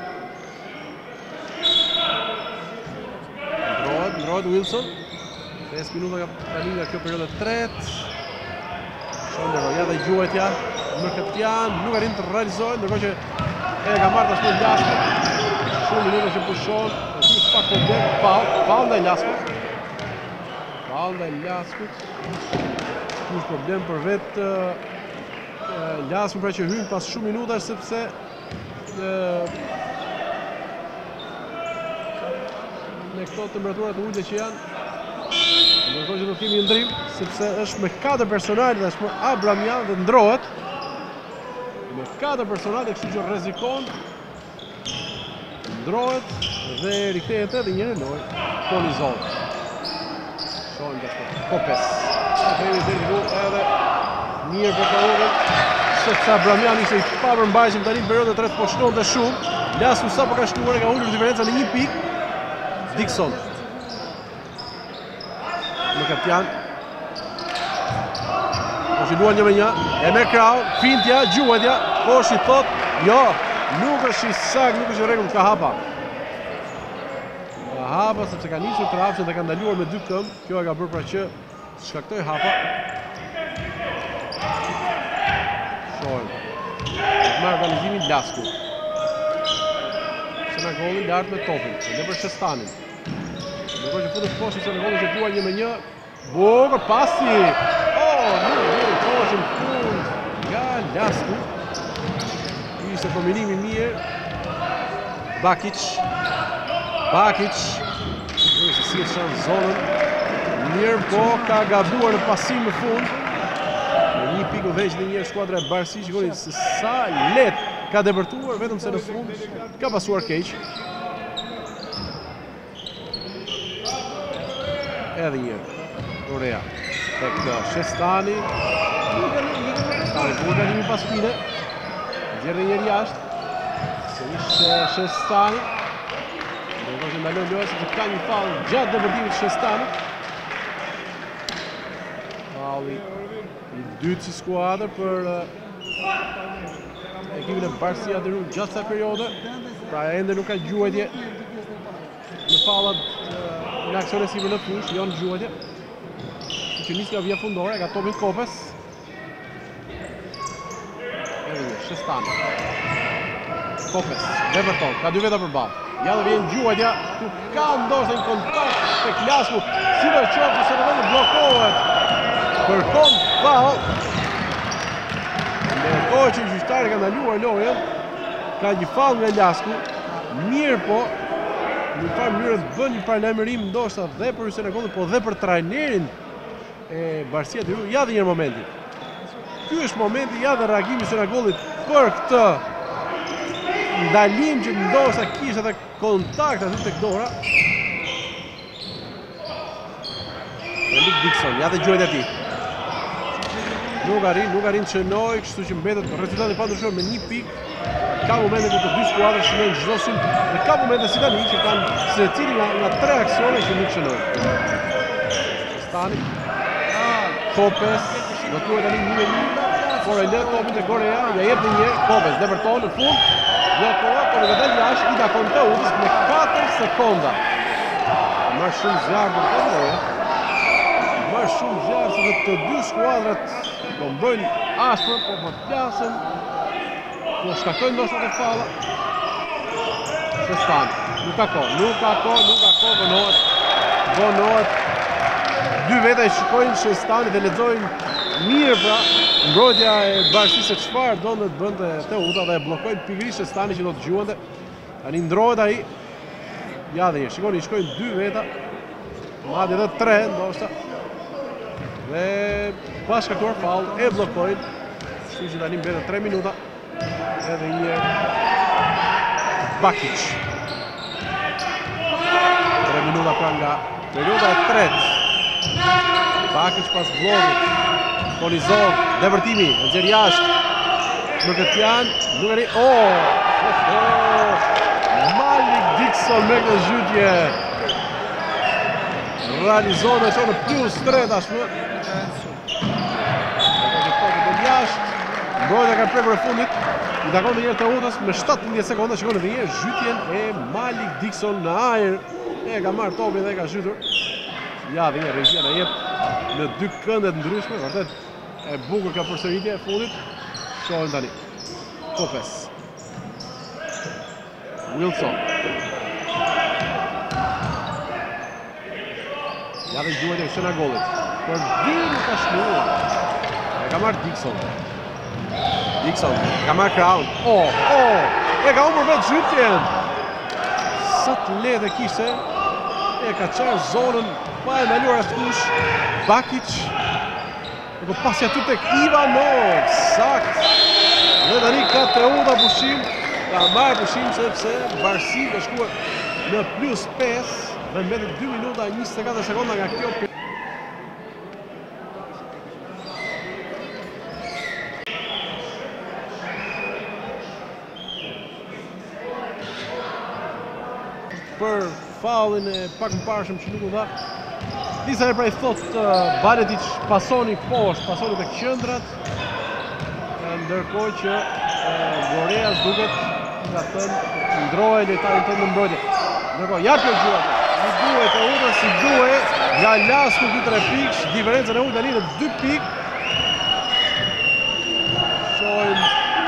Ndrohet, ndrohet Wilson. pesë minuta ka tani nga kjo periudhë e tretë. Shondë Roja dhe gjuhetja. Mërkëtian nuk arrin të realizojë, ndërkohë që e ka marrë tashmë Ljaskut. Shumë minuta që pushon, është pak problem, faul, faul ndaj Ljaskut. Faul ndaj Ljaskut. Është problem për vetë Ljaskut pra që hyn pas shumë minutash sepse me këto temperaturat ulje që janë, ndërkohë që do kemi ndrim, sepse është me katër personale dhe është për Abramjan dhe ndrohet. Me katër personale, kështu që rrezikon, ndrohet dhe rikthehet edhe një herë lojë Polizov. Shohim tash Kopes. Kthehemi deri këtu edhe mirë për Kaurën, sepse Abramjan ishte i papërmbajtshëm tani në periudhën e tretë po shtonte shumë. Lasku sapo ka shtuar e ka ulur diferenca në një pikë. Dixon. Mërkëtian. Është luan një me një, e me krau, fintja, gjuhetja, posh i thot, jo, nuk është i sak, nuk është i rregull, ka hapa. Ka hapa, sepse ka nisur trapshin dhe ka ndaluar me dy këmbë, kjo e ka bërë pra që shkaktoi hapa. Shohim. Me organizimin Lasku. Senagolli lart me topin, edhe për Shestanin. Ndërkohë që futet poshtë Senagolli që luan një me një, bukur pasi. Nuk vjen poshtë në fund nga Lasku. Ishte kombinimi mirë. Bakic. Bakic. Nuk se si e çon zonën. Mirë, po ka gabuar në pasim në fund. Në një pikë veç në një skuadra e Barsi, shikoni se sa lehtë ka depërtuar, vetëm se në fund ka pasuar keq. Edhe një Korea. Tek Shestani. Shestani burga një pas pile. Gjerë njëri jashtë. Se ishte Shestani. Ndërkohë që ndalon lojë sepse ka një faull gjatë depërtimit Shestani. Faulli i dytë si skuadër për ekipin e Barsia deri gjatë kësaj periudhe. Pra ende nuk ka gjuhetje në fallat në aksione si në fush, jo në gjuhetje. Që nis nga via fundore, ka topin Kopes. Edhe një, Shestani. Kopes, Everton, ka dy veta përballë. Ja dhe vjen gjuhetja, tu ka ndoshta një kontakt tek Lasku, si do qoftë se në bllokohet. Kërkon faull. Ndërkohë që gjyqtari ka ndaluar lojën, ka një faull nga Lasku. Mirë po, në farë mënyrë bën një paralajmërim ndoshta dhe për Senegalin, po dhe për trajnerin e Barsia të ja dhe njërë momenti. Ky është momenti ja dhe reagimi i Senegalit për këtë ndalim që ndoshta kishte edhe kontakt aty tek dora. Elik Dixon, ja dhe gjuhet e tij. Nuk arrin, nuk arrin të shënoj, kështu që mbetet rezultati pa ndryshuar me një pikë. Ka momente ku të dy skuadrat shënojnë çdo sulm, dhe ka momente si tani që kanë secili nga, nga tre aksione që nuk shënojnë. Stani, Kopes, do tuaj tani një me një, por e lë topin te Korea, ja jep një herë Kopes, Everton në fund, bllokohet, por nuk e dal jashtë, i takon Teudis me katër sekonda. Më shumë zjarr për këtë lojë. Më shumë zjarr se të dy skuadrat do bëjnë ashpër, po po plasen. Po shkaktojnë ndoshta të falla. Shestani, nuk ka kohë, nuk ka kohë, nuk ka kohë, vonohet. Vonohet. Dy veta i shikojnë Shestani dhe lexojnë mirë pra mbrojtja e Barsis se çfarë do të bënte Teuta dhe e bllokojnë pikërisht Shestani që do të gjuante. Tani ndrohet ai. Ja dhe shikoni, shkojnë dy veta. Madje edhe tre ndoshta. Dhe pas shkaktuar faull e bllokojnë. Kështu që tani mbetet tre minuta. Edhe një Bakic. tre minuta pra nga periuda e tretë. Bakic pas blokit. Polizov, depërtimi, nxjerr jashtë. Mërkëtian, nuk e ri. Oh! Oh! oh. Malik Dixon me këtë zhytje. Realizon e qonë plus tre tashmë. Mbrojtja ka prekur e fundit. I takon një herë Teutës me shtatëmbëdhjetë sekonda, shikoni edhe një herë zhytjen e Malik Dixon në ajër. E ka marrë topin dhe ka zhytur. Ja, dhe një regjia në jep në dy këndet ndryshme, vërtet e bukur ka përsëritje e fundit. Shohim tani. Kopes. Wilson. Ja dhe duhet e kështën a golit. Për di nuk ka shnuar. E ka marrë Dixon. Dixon, ka marrë Crown. Oh, oh, e ka umër vetë zhytjen. Sa të lehtë e kishte. E ka qarë zonën, pa e ndaluar askush. Bakic. E po pasja ty tek Ivanov. Sakt. Dhe tani ka Teuda pushim. Ka marrë pushim sepse Varsi ka shkuar në plus pesë dhe mbetet dy minuta e njëzet e katër sekonda nga kjo. Për faulin e pak më parshëm që nuk u dha. Disa e prej thot uh, Baletic pasoni poshtë, pasoni tek qendrat. Ndërkohë që uh, Gorea duket nga thënë ndrohej lojtarin tënd në mbrojtje. Ndërkohë ja kjo gjua. Si duhet e udhër, si duhet. Ja Lasku ky tre pikë, diferencën e udhë tani në dy pikë. Shohim.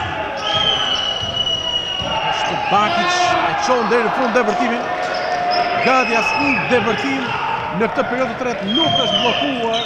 Është Bakic e çon deri në fund depërtimin. Gati as një depërtim në këtë periudhë të tretë nuk është bllokuar.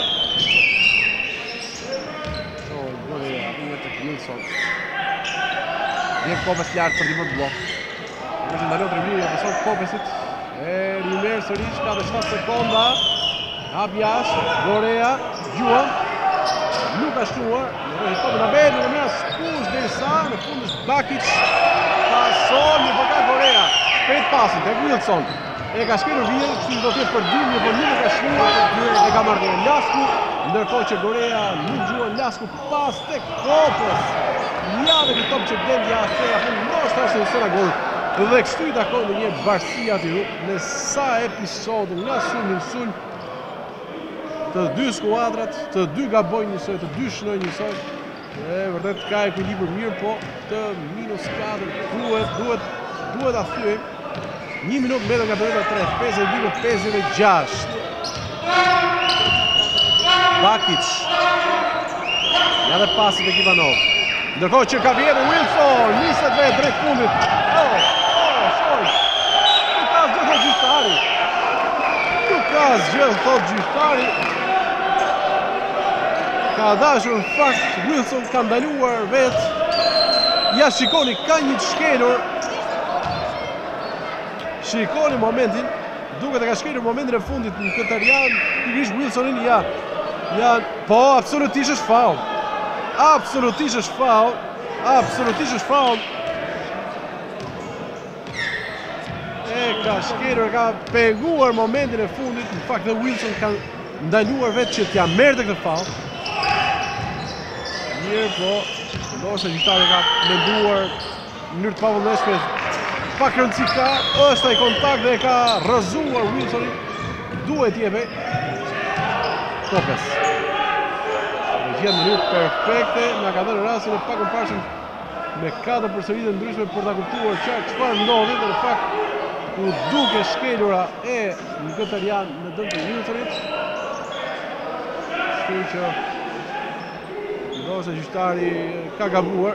Shohim Gorea vjen tek Wilson. Vjen Kopes lart për të bërë blok. Është ndalon tribunën e pasor Kopesit. E rimer sërish ka dhe shtatë sekonda. Hap jashtë, Gorea, gjua. Nuk ka shtuar. Në rrëhi topin a bedë, në mëja skush dhe sa, në fund është Bakic. Pason, një përka Gorea. Shpejt pasin, tek Wilson. E ka shkelur vjen, kështu do t'jetë për dymë, por nuk e ka shkuar. E ka marrë Lasku, ndërkohë që Gorea nuk gjuan Lasku pas tek Kopes. Ja dhe këtë top që del ja thera fund, ndoshta është në sëra gol. Dhe kështu i takon në një Varsi aty në sa episode nga sulmi në sulm. Të dy skuadrat, të dy gabojnë njësoj, të dy shnojnë njësoj. E vërtet ka ekuilibër mirë, po të minus katër duhet, duhet, duhet a thyejmë. Një minutë mbetën nga periudha tre, pesëdhjetë e dy në pesëdhjetë e gjashtë. Bakic. Ja dhe pasit e Ivanov. Ndërkohë që ka vjetë Wilson, njëzet vetë drejt fundit. Oh, oh, shoj. Nuk ka zgjë thot gjyhtari. Nuk ka zgjë thot gjyhtari. Ka dashur në fakt, Wilson ka ndaluar vetë. Ja shikoni, ka një të shkelur. Shikoni momentin, duke të ka shkelur momentin e fundit në këtë janë, pikërisht Wilsonin, ja, ja, po, absolutisht është faul. Absolutisht është faul. Absolutisht është faul. E ka shkelur, ka peguar momentin e fundit, në fakt dhe Wilson ka ndaluar vetë që t'ja merrte këtë faul. Mirë, po, ndoshta gjyhtari ka menduar në mënyrë të pavullnetshme. Pak rëndësi ka, është ai kontakt dhe e ka rrëzuar Wilsonin. Duhet jepe. Kopes. Regjia në mënyrë perfekte, nga ka dhënë rastin e pak më parshëm me katër përsëritje ndryshme për ta kuptuar qartë çfarë ndodhi dhe në fakt u duke shkelura e në këtë janë në dëm të Wilsonit. Kështu që ndoshta gjyhtari ka gabuar.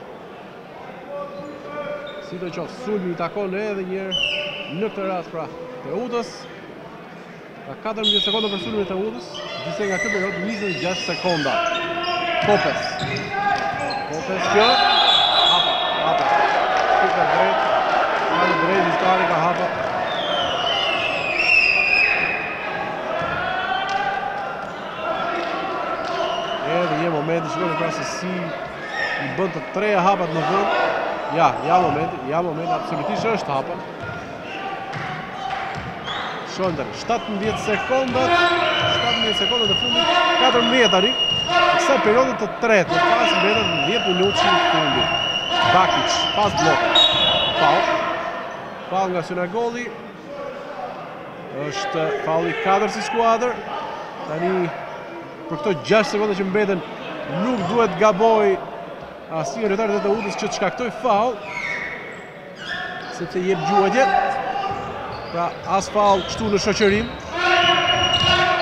Si do qoftë, sulmi i takon edhe njërë në këtë rast pra Teudës. Ka katërmbëdhjetë sekonda për sulmin e Teudës, gjithse nga këtë periudhë njëzet e gjashtë sekonda. Kopes. Kopes kjo. Hapa, hapa. Shkuka drejt. Hajë drejt, gjyhtari ka hapa. Edhe një momenti, shkoni pra se si i bën të treja hapat në vend. Ja, ja momenti, ja momenti, absolutisht është hapa. Shondër, shtatëmbëdhjetë sekondat, shtatëmbëdhjetë sekondat e fundit, katërmbëdhjetë tani, kësaj periudhë të tretë, në pas mbetën dhjetë minutë në fundit. Bakic, pas blokut. Faul. Faul nga Synagolli. Është faul i katër si skuadër. Tani për këto gjashtë sekonda që mbeten nuk duhet gaboj asnjë lojtar të Teudës që të shkaktoj faul, sepse jep gjuhëtje. Pra as faul kështu në shoqërim.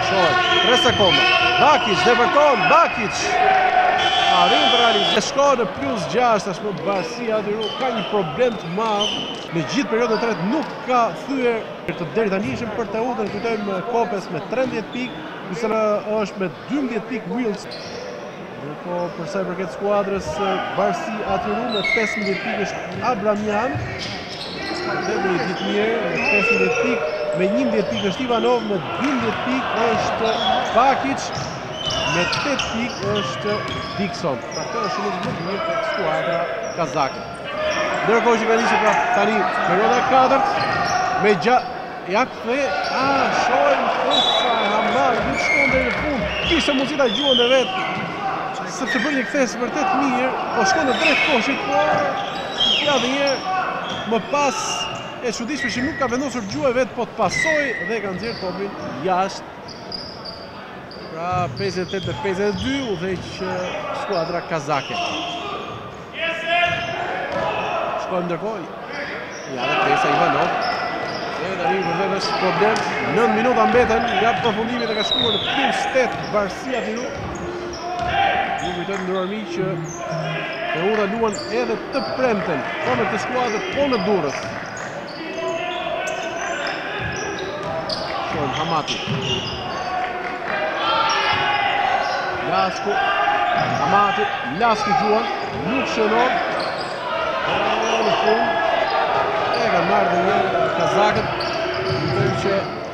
Shohet, tre sekonda. Bakic, depërton, Bakic. Arrin të realizë. Shko në plus gjashtë, tashmë Barësia Atyru ka një problem të madh. Në gjithë periudhën e tretë nuk ka thyer të deri tani ishim për Teutën, kujtojmë Kopes me trembëdhjetë pikë, Kusra është me dymbëdhjetë pikë Wills. Po për sa i përket skuadrës Barësia Atyru me pesëmbëdhjetë pikë është Abramjan. Dhe me një ditë mirë, me pesëmbëdhjetë pikë, me njëmbëdhjetë pikë është Ivanov, me dymbëdhjetë pikë është Bakic, me tetë pikë është Dixon. Pra këtë është shumë më mirë për skuadra kazake. Ndërkohë që ka nisur pra tani perioda e katërt me gja ja kthe, ah, shohim Fosa Hamar, nuk shkon deri në fund. Kishte mundësi ta gjuante vetë. Sepse bën një kthesë vërtet mirë, po shkon në drejt koshit, por ja dhe një më pas e çuditshme që nuk ka vendosur gjuhë vetë, po të pasoj dhe ka nxjerr topin jashtë. Pra pesëdhjetë e tetë me pesëdhjetë e dy udhëheq skuadra kazake. Shkojmë ndërkohë. Ja dhe Tesa Ivanov. E tani vërtet është problem. nëntë minuta mbeten nga përfundimi dhe ka shkuar në plus tetë Barësia Atyru. Ju kujtojmë ndërruar miq që Teuta luan edhe të premten, po me këtë skuadër, po në Durrës. Shkojmë Hamati. Lasku, Hamati, Lasku gjuan, nuk shënon. Në fund, e ka marrë dhe një kazakët. Në që...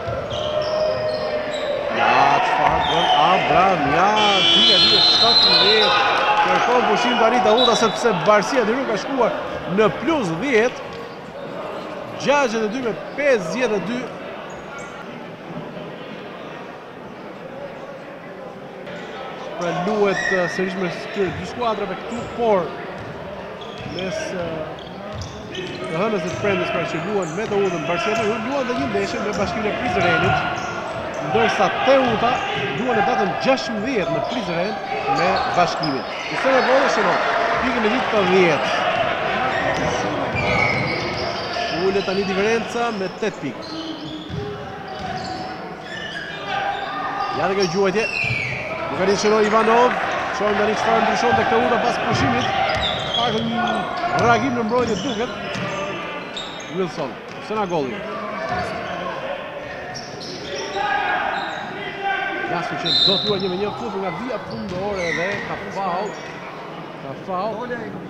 Ja, qëfar bën Abram, ja, tika tika shtatëmbëdhjetë. Kërkon pushim të arrit Teuta sepse Barësia Atyru ka shkuar në plus dhjetë. gjashtëdhjetë e dy me pesëdhjetë e dy. Pra luhet sërish me këtyre dy skuadrave këtu, por mes të hënës dhe të premtes pra që luan me Teutën, Barësia Atyru luan dhe një ndeshje me Bashkimin e Prizrenit, ndërsa Teuta luan në datën gjashtëmbëdhjetë në Prizren me Bashkimin. Kësë në vore shënon, pikën e ditë të dhjetë. Ule tani diferenca me tetë pikë. Ja dhe kjo gjuajtje. Nuk arrit shënoj Ivanov, shojmë tani çfarë ndryshon tek Teuta pas pushimit. Pak një reagim në mbrojtje duket. Wilson, Senagolli. Lasku që do t'luaj një me një futbol nga vija fundore dhe ka faul. Ka faul.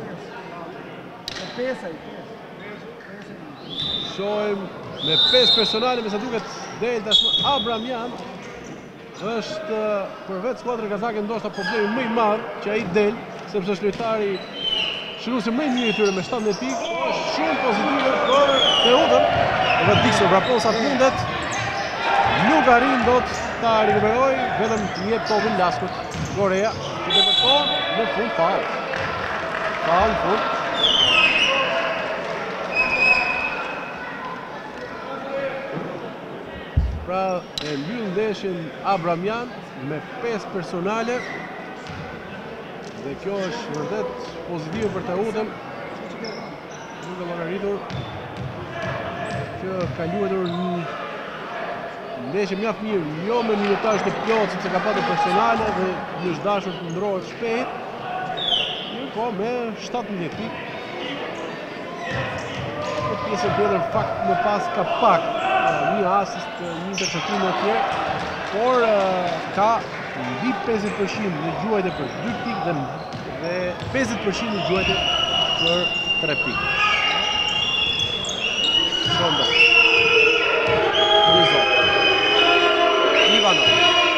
Shojmë me pesë personale, me sa duket del tashmë Abramjan. Është për vetë skuadrën kazake ndoshta problemi më i madh që ai del, sepse është lojtari shënuesi më i mirë i tyre me shtatëmbëdhjetë pikë, është shumë pozitive për Teutën. Dhe Dixon vrapon sa fundet, nuk arrin dot ta rikuperoj, vetëm i jep topin Laskut. Korea, që depërton në fund faul. Faul në fund. Pra e mbyll ndeshjen Abramjan me pesë personale. Dhe kjo është vërtet pozitive për Teutën. Nuk e llogaritur që ka luajtur një ndeshje mjaft mirë, jo me minutazh të plotë sepse ka patur personale dhe një është dashur të ndrohet shpejt. Mirë po me shtatëmbëdhjetë pikë. Në pjesën tjetër fakt më pas ka pak një asist, një interceptim në tjerë, por ka mbi pesëdhjetë përqind në gjuajtje për dy pikë dhe, dhe pesëdhjetë përqind në gjuajtje për tre pikë. Sonda. Rizzo. Ivanov.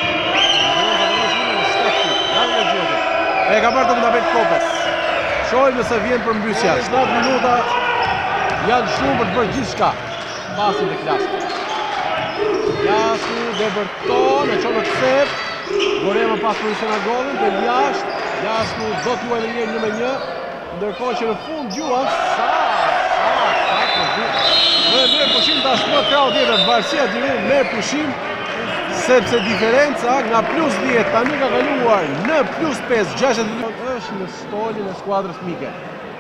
E ka parë të ndabet Kopes. Shojmë nëse vjen për mbysja. shtatë minuta janë shumë për të bërë gjithçka. Pasin dhe Lasku. Lasku depërton, e çon në cep. Gorema pas pozicion e gollit, del jashtë. Lasku do të luajë një një me një. Ndërkohë që në fund gjuan sa sa sa Dhe me pushim ta shkruat krau tjetër, Barësia Atyru me pushim, sepse diferenca nga plus dhjetë tani ka kaluar në plus pesë, gjashtëdhjetë e dy është në stolin e skuadrës mike.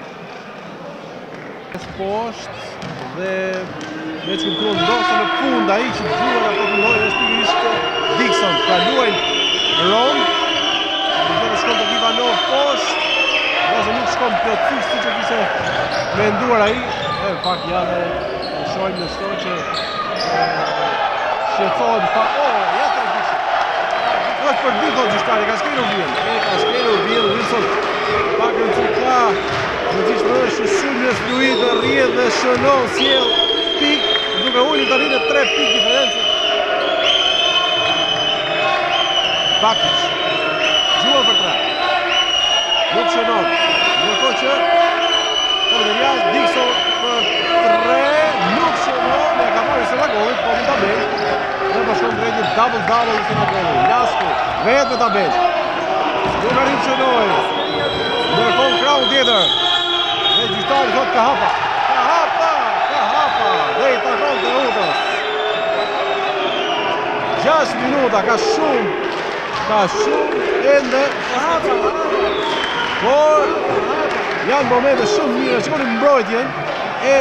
Poshtë dhe me që këtu ndoshta në fund ai që duhet ato të llojë është pikërisht Dixon. Ron. Dhe shkon të Ivanov poshtë. Ose nuk shkon plotësisht siç e kishte menduar ai. Në fakt ja dhe shohim në sto që shqetësohet pa. Oh, ja të rëgjishë. Është për dy thotë gjyshtari, ka shkelur vjen. E ka shkelur vjen Wilson. Pak në që ka në gjithë më është sulmjes fluid dhe rrjedh dhe shënon sjell pik duke ulli të rrinë tre pik diferencë. Bakic gjua për tre. Nuk shënon. Ndërkohë që Poderias Dixon për tre. Nuk shënon. E ka marrë Senagolit, po në tabel. Dhe po shkon drejt një double-double në Senagolit. Lasku, vetë në tabel. Nuk arrit shënoj. Ndërkohë kraun tjetër. Dhe gjyhtari thot ka hapa. Ka hapa, ka hapa. Dhe i takon të Utës. gjashtë minuta, ka shumë. Ka shumë ende. Por janë momente shumë mire. Shikoni mbrojtjen e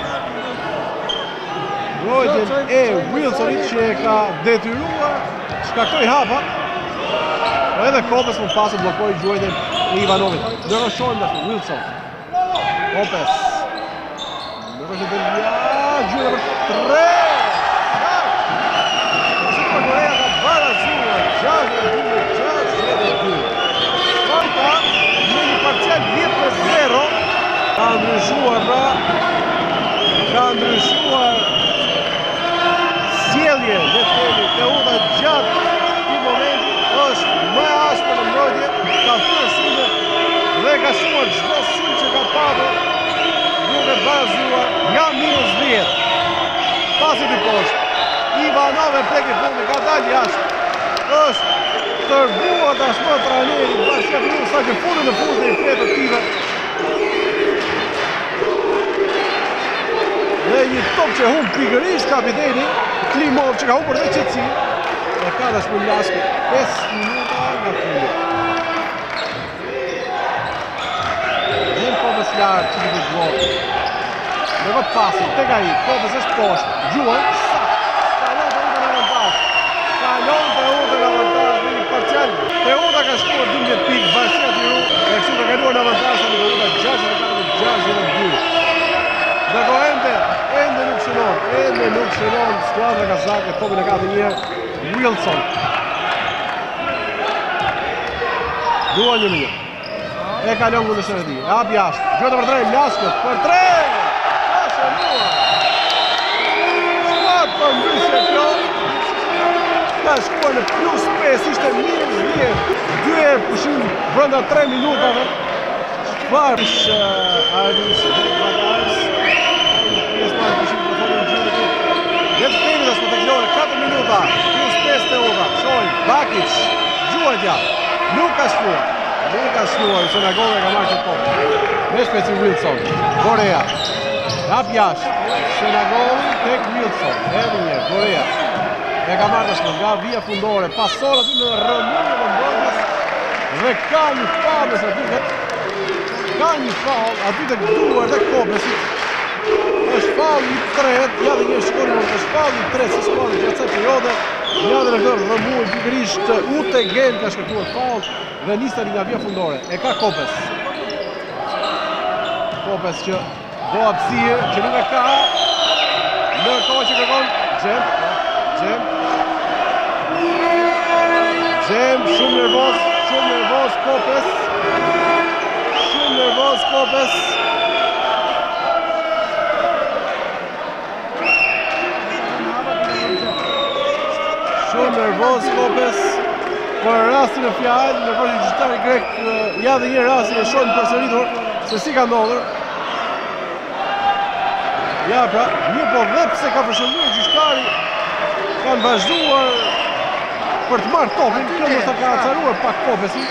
mbrojtjen e Wilsonit që e ka detyruar shkaktoi hapa. Po edhe Kopes më pasë blokoi gjuajtjen e Ivanovit. Ndërkohë shohim tash Wilson. Kopes. Ndërkohë që del ja gjuajtja për tre. Super Korea ka barazuar gjashtë e dy, gjashtë e dy. Sparta në një parcial dhjetë për zero ka ndryshuar pra ka ndryshuar sjellje dhe themi Teuta gjatë këtij momenti është më ashpër në mbrojtje, ka thyer sulme dhe ka shuar çdo sulm që ka patur duke barazuar nga minus dhjetë. Pasi të poshtë. Ivanov e plek i fundi ka dalë jashtë. Është tërbuar tashmë trajneri Barcia Fiu sa që fundi në fund i fletë tive. Dhe një top që humb pikërisht kapiteni Klimov që ka humbur dhe qetësi. E ka tashmë Lasku pesë minuta nga fundi. Dhe Kopes lartë që të zhvot. Dhe vët pasi, tek ai, Kopes është poshtë, gjuan, sakë. Kalon të Utën avantazh. Kalon të Utën avantazh në një parcial. Teuta ka shkuar dymbëdhjetë pikë, Barcia Fiu e kështu ka kaluar në avantazh tani Teuta gjashtë e katër, gjashtë e dy. Ndërkohë ende, ende nuk shënon, ende nuk shënon skuadra kazake, topin e ka dhe njerë Wilson. Duan një minut. E ka lëngu në shërëti, e hap jashtë. Gjota për tre, Laskët, për tre! Ka shënuar! Shkuat për mbysje kjo. Ka shkuar në plus pesë, ishte minus dhjetë. Dy e pushim brenda tre minutave. Shkuar është Aris Batas. Dhe të temi dhe s'po të kilore, katër minuta, plus pesë Teuta, shojnë, Bakic, gjuajtja, nuk ka shkuar, nuk ka shkuar, Senagolit ka marrë këtë topë, me shpeci Wilson, Korea, hap jashtë, Senagolit tek Wilson, edhe një, Korea, e ka marrë tashmë nga via fundore, pasor aty në rëmurë në mbërgjës, dhe ka një falës aty dhe, ka një falë aty të duar dhe Kopesit, është falë i tretë, ja dhe një shkorim, është falë i tretë, se shkorim që atëse periode, ja dhe në kërë rëmurë, pikërisht Utegen ka shkëtuar falë dhe nistari nga via fundore, e ka Kopes. Kopes që do hapësirë, që nuk e ka, në kohë që kërkon, Gjem, Gjem, Gjem, shumë nervos, shumë nervos Kopes, shumë nervos Kopes, shumë nervos Kopes për rastin e fjallë, në përshë gjyqtari grek, ja dhe një rastin e shonë përsëritur, se si ka ndodhur. Ja pra, një po dhe pse ka përshënduar gjyqtari, kanë vazhduar për të marrë topin, kjo nështë ka acaruar pak Kopesin.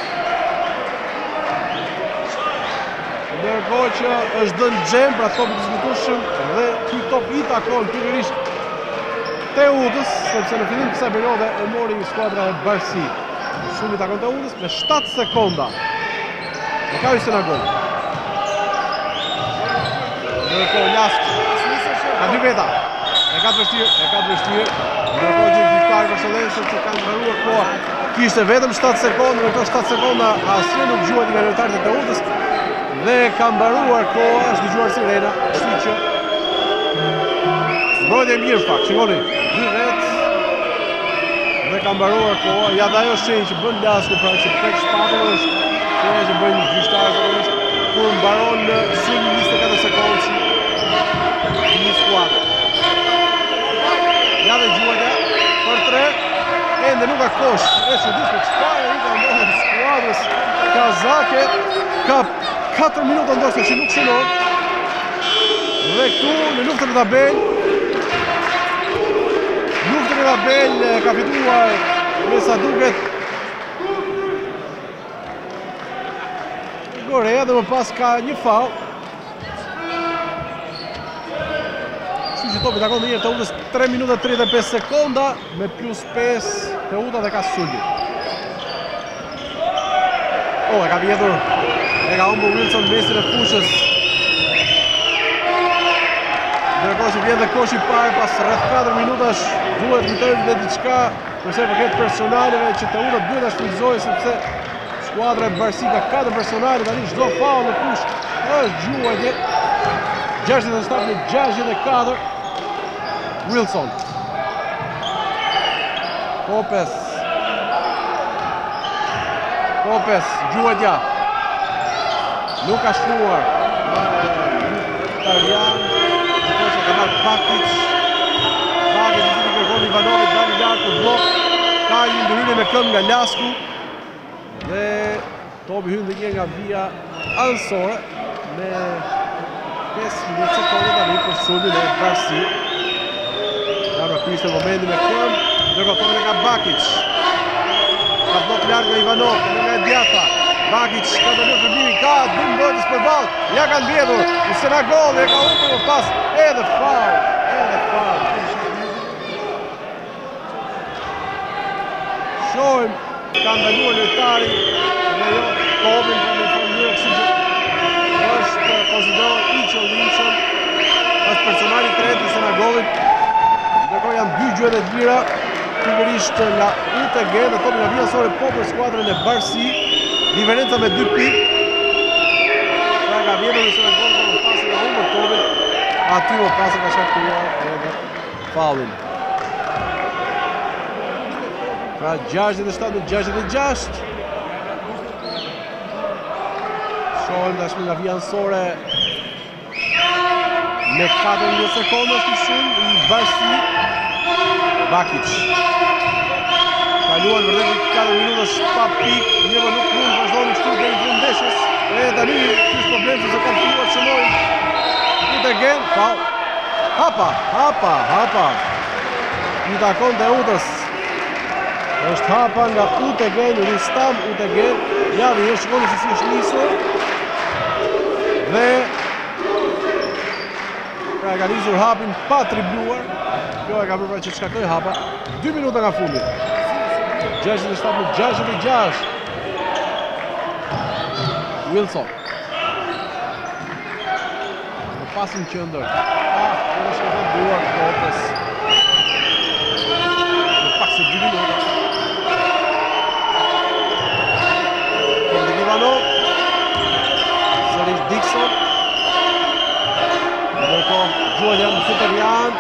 Ndërkohë që është dënë Gjem, pra topit të zbutushëm, dhe ky top i takon pikërisht Teutës, sepse në fillim kësaj periode e mori një skuadra e Barsi. Shumë i takon Teutës me shtatë sekonda. E ka i Senagolit. Ndërkohë Lasku, ka dy veta. E ka të vështirë, e ka të vështirë. Ndërkohë gjithë gjyqtari për shëllenë, sepse kanë ndërruar koha Kishte vetëm shtatë sekonda, në këto shtatë sekonda asnjë nuk gjuhet nga lojtarët e Teutës dhe ka mbaruar koha, është dëgjuar sirena, kështu që mbrojtje mirë fakt, shikoni, dy vet dhe ka mbaruar koha, ja dhe ajo shenjë që bën Lasku, pra që prek shpatull është shenjë që bëjnë gjyqtarët zakonisht kur mbaron në sulm njëzet e katër sekondë një skuadër. Ja dhe gjuhetja për tre, ende nuk ka kosh, e që disë për çfarë i ka ndonë skuadrës kazake, ka katër minuta ndoshta që nuk shënon, dhe këtu në luftën e tabel, luftën e tabel ka fituar me sa duket Korea dhe më pas ka një faull. Kështu që topi takon dhe njërë Teutës tre minuta tridhjetë e pesë sekonda me plus pesë Teuta dhe ka sulmi. O, e ka vjetur, e ka humbur Wilson mesin e fushës. Ndërkohë që vjen dhe koshi i parë pas rreth katër minutash, duhet kujtojmë dhe diçka përse përket personaleve që Teuta duhet ta shfrytëzojë sepse skuadra e Barsi ka katër personale, tani çdo faull në fushë është gjuajtje. gjashtëdhjetë e shtatë në gjashtëdhjetë e katër. Wilson. Kopes. Kopes, gjuajtja. Nuk ka shkruar. Italian. Ka marrë Bakic. Bakic i cili kërkon Ivanovit dali lart në blok. Ka një ndryrje me këmbë nga Lasku. Dhe topi hyn dhe një nga via anësore me pesëmbëdhjetë sekonda tani për sulmin e Barsi. Ja pra ky ishte momenti me këmbë, ndërkohë topin e ka Bakic. Ka blok lart nga Ivanov, nga Diata. Bakic ka dënuar shërbimin, ka dy mbrojtës përballë. Ja kanë mbledhur, se na gol e ka humbur më pas edhe faull, edhe faull. Shohim ka ndaluar lojtari dhe jo topin për në mënyrë kështu që është konsideruar i qëllimshëm, është personali i tretë i Senagolit. Ndërkohë janë dy gjuhët e lira, pikërisht nga U T G dhe topi nga vija anësore po për skuadrën e Barsi, diferenca me dy pikë. Pra ka vjetur në Senagol për më pasë nga humbur topin, aty më pasë ka shkaktuar edhe faullin. Pra gjashtëdhjetë e shtatë në gjashtëdhjetë e gjashtë. Shohim tashmë nga vija anësore me katërmbëdhjetë sekonda është i shumë në Barsi. Bakic. Kaluan vërtet katër minuta pa pikë, mirë nuk mund të vazhdojnë kështu deri në fund ndeshjes. E tani kish problem se kanë filluar të shënojnë. U T G, faull. Hapa, hapa, hapa. I takon Teutës. Është hapa nga U T G, Rustam U T G. Ja dhe jeshtë shikoni se si është nisur. Dhe pra e ka nisur hapin pa tribluar. Kjo e ka bërë pra që të shkaktoj hapa. dy minuta nga fundit. gjashtëdhjetë e shtatë në gjashtëdhjetë e gjashtë. Wilson. Në pasin qendër. Ah, kjo është ka të duar Kopes. Në pak se dy minuta. Kondek Ivanov. Sërish Dixon. Ndërkohë, gjuajtja në Superian.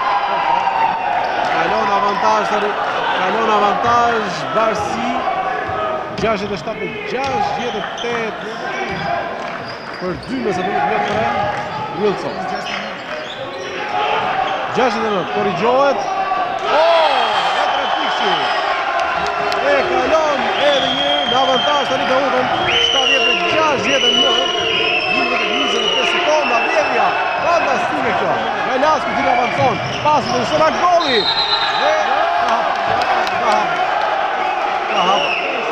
Kalon avantazh tani, kalon avantazh Barsi. gjashtëdhjetë e shtatë në gjashtëdhjetë e tetë. Për dy me sa duhet një tre. Wilson. gjashtëdhjetë e nëntë, korrigjohet. Oh, e tre pikëshi. E kalon edhe një në avantazh tani Teutën. shtatëdhjetë e gjashtëdhjetë e nëntë. njëzet e pesë sekonda, vjedhja. Fantastike kjo. Nga Lasku që avancon. Pasit në Senagoli. Dhe ka hap. Ka hap. Ka hap.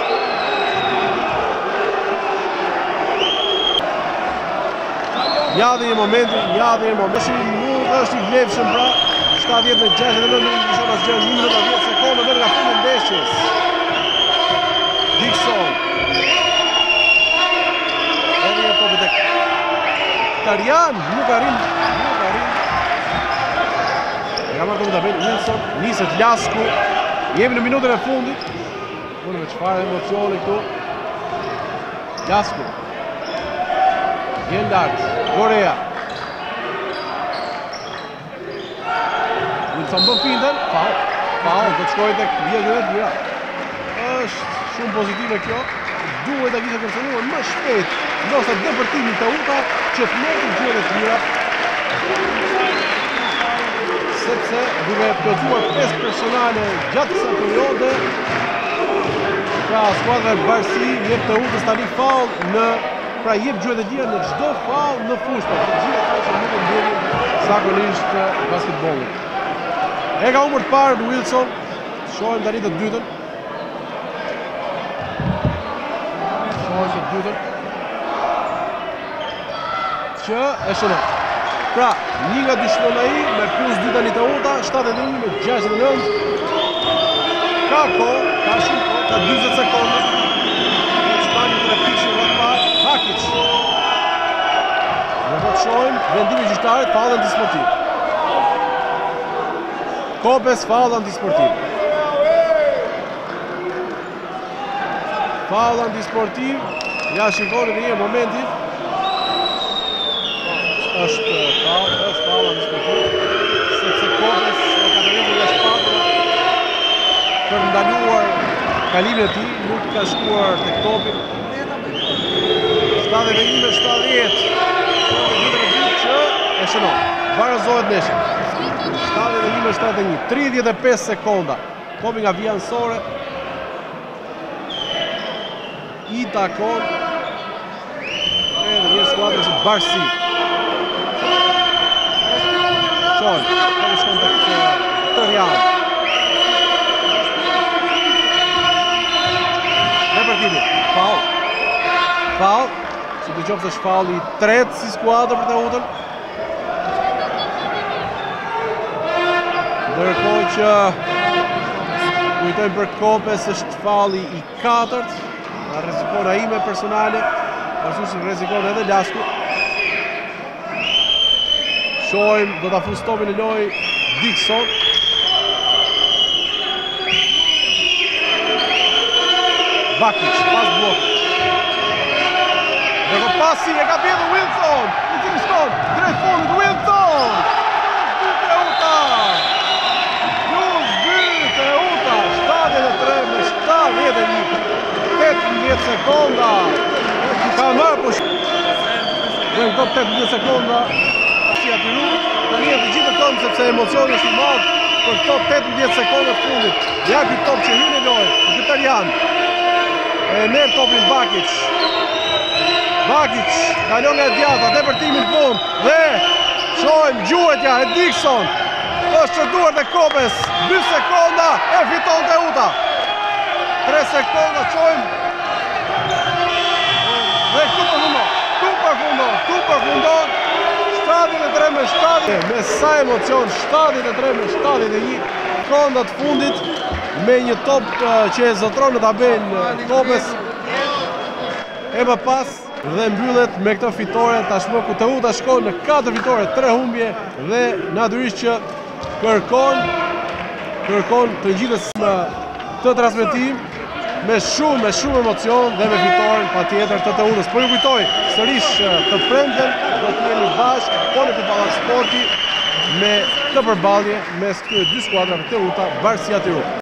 Ja dhe një momenti, ja dhe një momenti. Nuk është i vlefshëm pra. shtatëdhjetë e gjashtëdhjetë e nëntë nuk ishon asgjë, një minuta dhjetë sekonda dhe nga fundi ndeshjes. Dixon. Edhe një topi tek Tarian, nuk arrin, nuk arrin. Ja marrë topi tabel Wilson, niset Lasku. Jemi në minutën e fundit. punëve çfarë emocioni këtu. Jasku. Vjen lart. Korea. Wilson bën fintën, faul. Faul, do të shkojë tek vjedhjet e tjera. Është shumë pozitive kjo. Duhet ta kishte kërcënuar më shpejt, ndoshta depërtimi të Uta që të morë gjërat e tjera. Sepse duke plotësuar pesë personale gjatë kësaj periode, pra skuadra e Barsi jep të Utës tani faul në pra jep gjërat e tjera në çdo faul në fushë, për të gjitha ato që nuk e ndjenin zakonisht basketbollit. E ka humbur të parë Wilson, shohim tani të dytën. Shohim të dytën. Që e shënon. Pra, një nga dy shënon ai me plus dy tani të Uta, shtatëdhjetë e një me gjashtëdhjetë e nëntë. Ka kohë, ka shumë kohë, ka dyzet sekonda. Spani tre pikë rreth parë, Hakic. Ne do të shohim vendimin e gjyqtarit, faul antisportiv. Kopes, faul antisportiv. Faul antisportiv. Ja shikoni edhe një momentin. Është faul, është faul antisportiv. Sepse Kopes e ka dhënë jashtë patës për ndaluar kalimin e tij, nuk ka shkuar tek topi. shtatëdhjetë e një me shtatëdhjetë. Që e shënon. Barazohet ndeshja. shtatëdhjetë e një me shtatëdhjetë e një. tridhjetë e pesë sekonda. Topi nga vija anësore. I takon edhe një skuadrës së Barsi. Shon, kam shkon tek Tërjan. Depërtimi, faul. Faul, si të qoftë është faul i tretë si skuadrë për të Utën. Ndërkohë që kujtojmë për Kopes është fauli i katërt. Nga rrezikon ai me personale, ashtu si rrezikon edhe Lasku. Shohim, do ta fus topin e loj Dixon. Bakic, pas blok. Dhe pasi e ka bjetur Wilson. I cili shkon drejt fundit Wilson. Dytë e Uta. Plus dytë e Uta. shtatëdhjetë e tre me shtatëdhjetë e një. tetëmbëdhjetë sekonda. Ka marrë po dhe në top tetëmbëdhjetë sekonda. Si atyru, tani e të gjithë tonë sepse emocioni është i madh për këto tetëmbëdhjetë sekonda të fundit. Ja ky top që hyn në lojë, ky Tarian. E merr topin Bakic. Bakic kalon nga djata, depërtimin fund dhe shohim gjuhetja e Dixon. Është çduar te Kopes, dy sekonda e fiton te Uta. tre sekonda shohim. Dhe këtu përfundon, këtu përfundon, këtu përfundon. shtatëdhjetë e tre me shtatëdhjetë, me sa emocion, shtatëdhjetë e tre me shtatëdhjetë e një. Sekonda të fundit me një top që e zotron në tabelë Kopes. E më pas dhe mbyllet me këtë fitore tashmë ku Teuta shkon në katër fitore, tre humbje dhe natyrisht që kërkon kërkon të gjithës në të transmetim me shumë me shumë emocion dhe me fitoren patjetër të Teutës. Po ju kujtoj sërish të premten do të jemi bashkë po në Pallati Sporti me këtë përballje mes këtyre dy skuadrave Teuta Barsia Tiranë.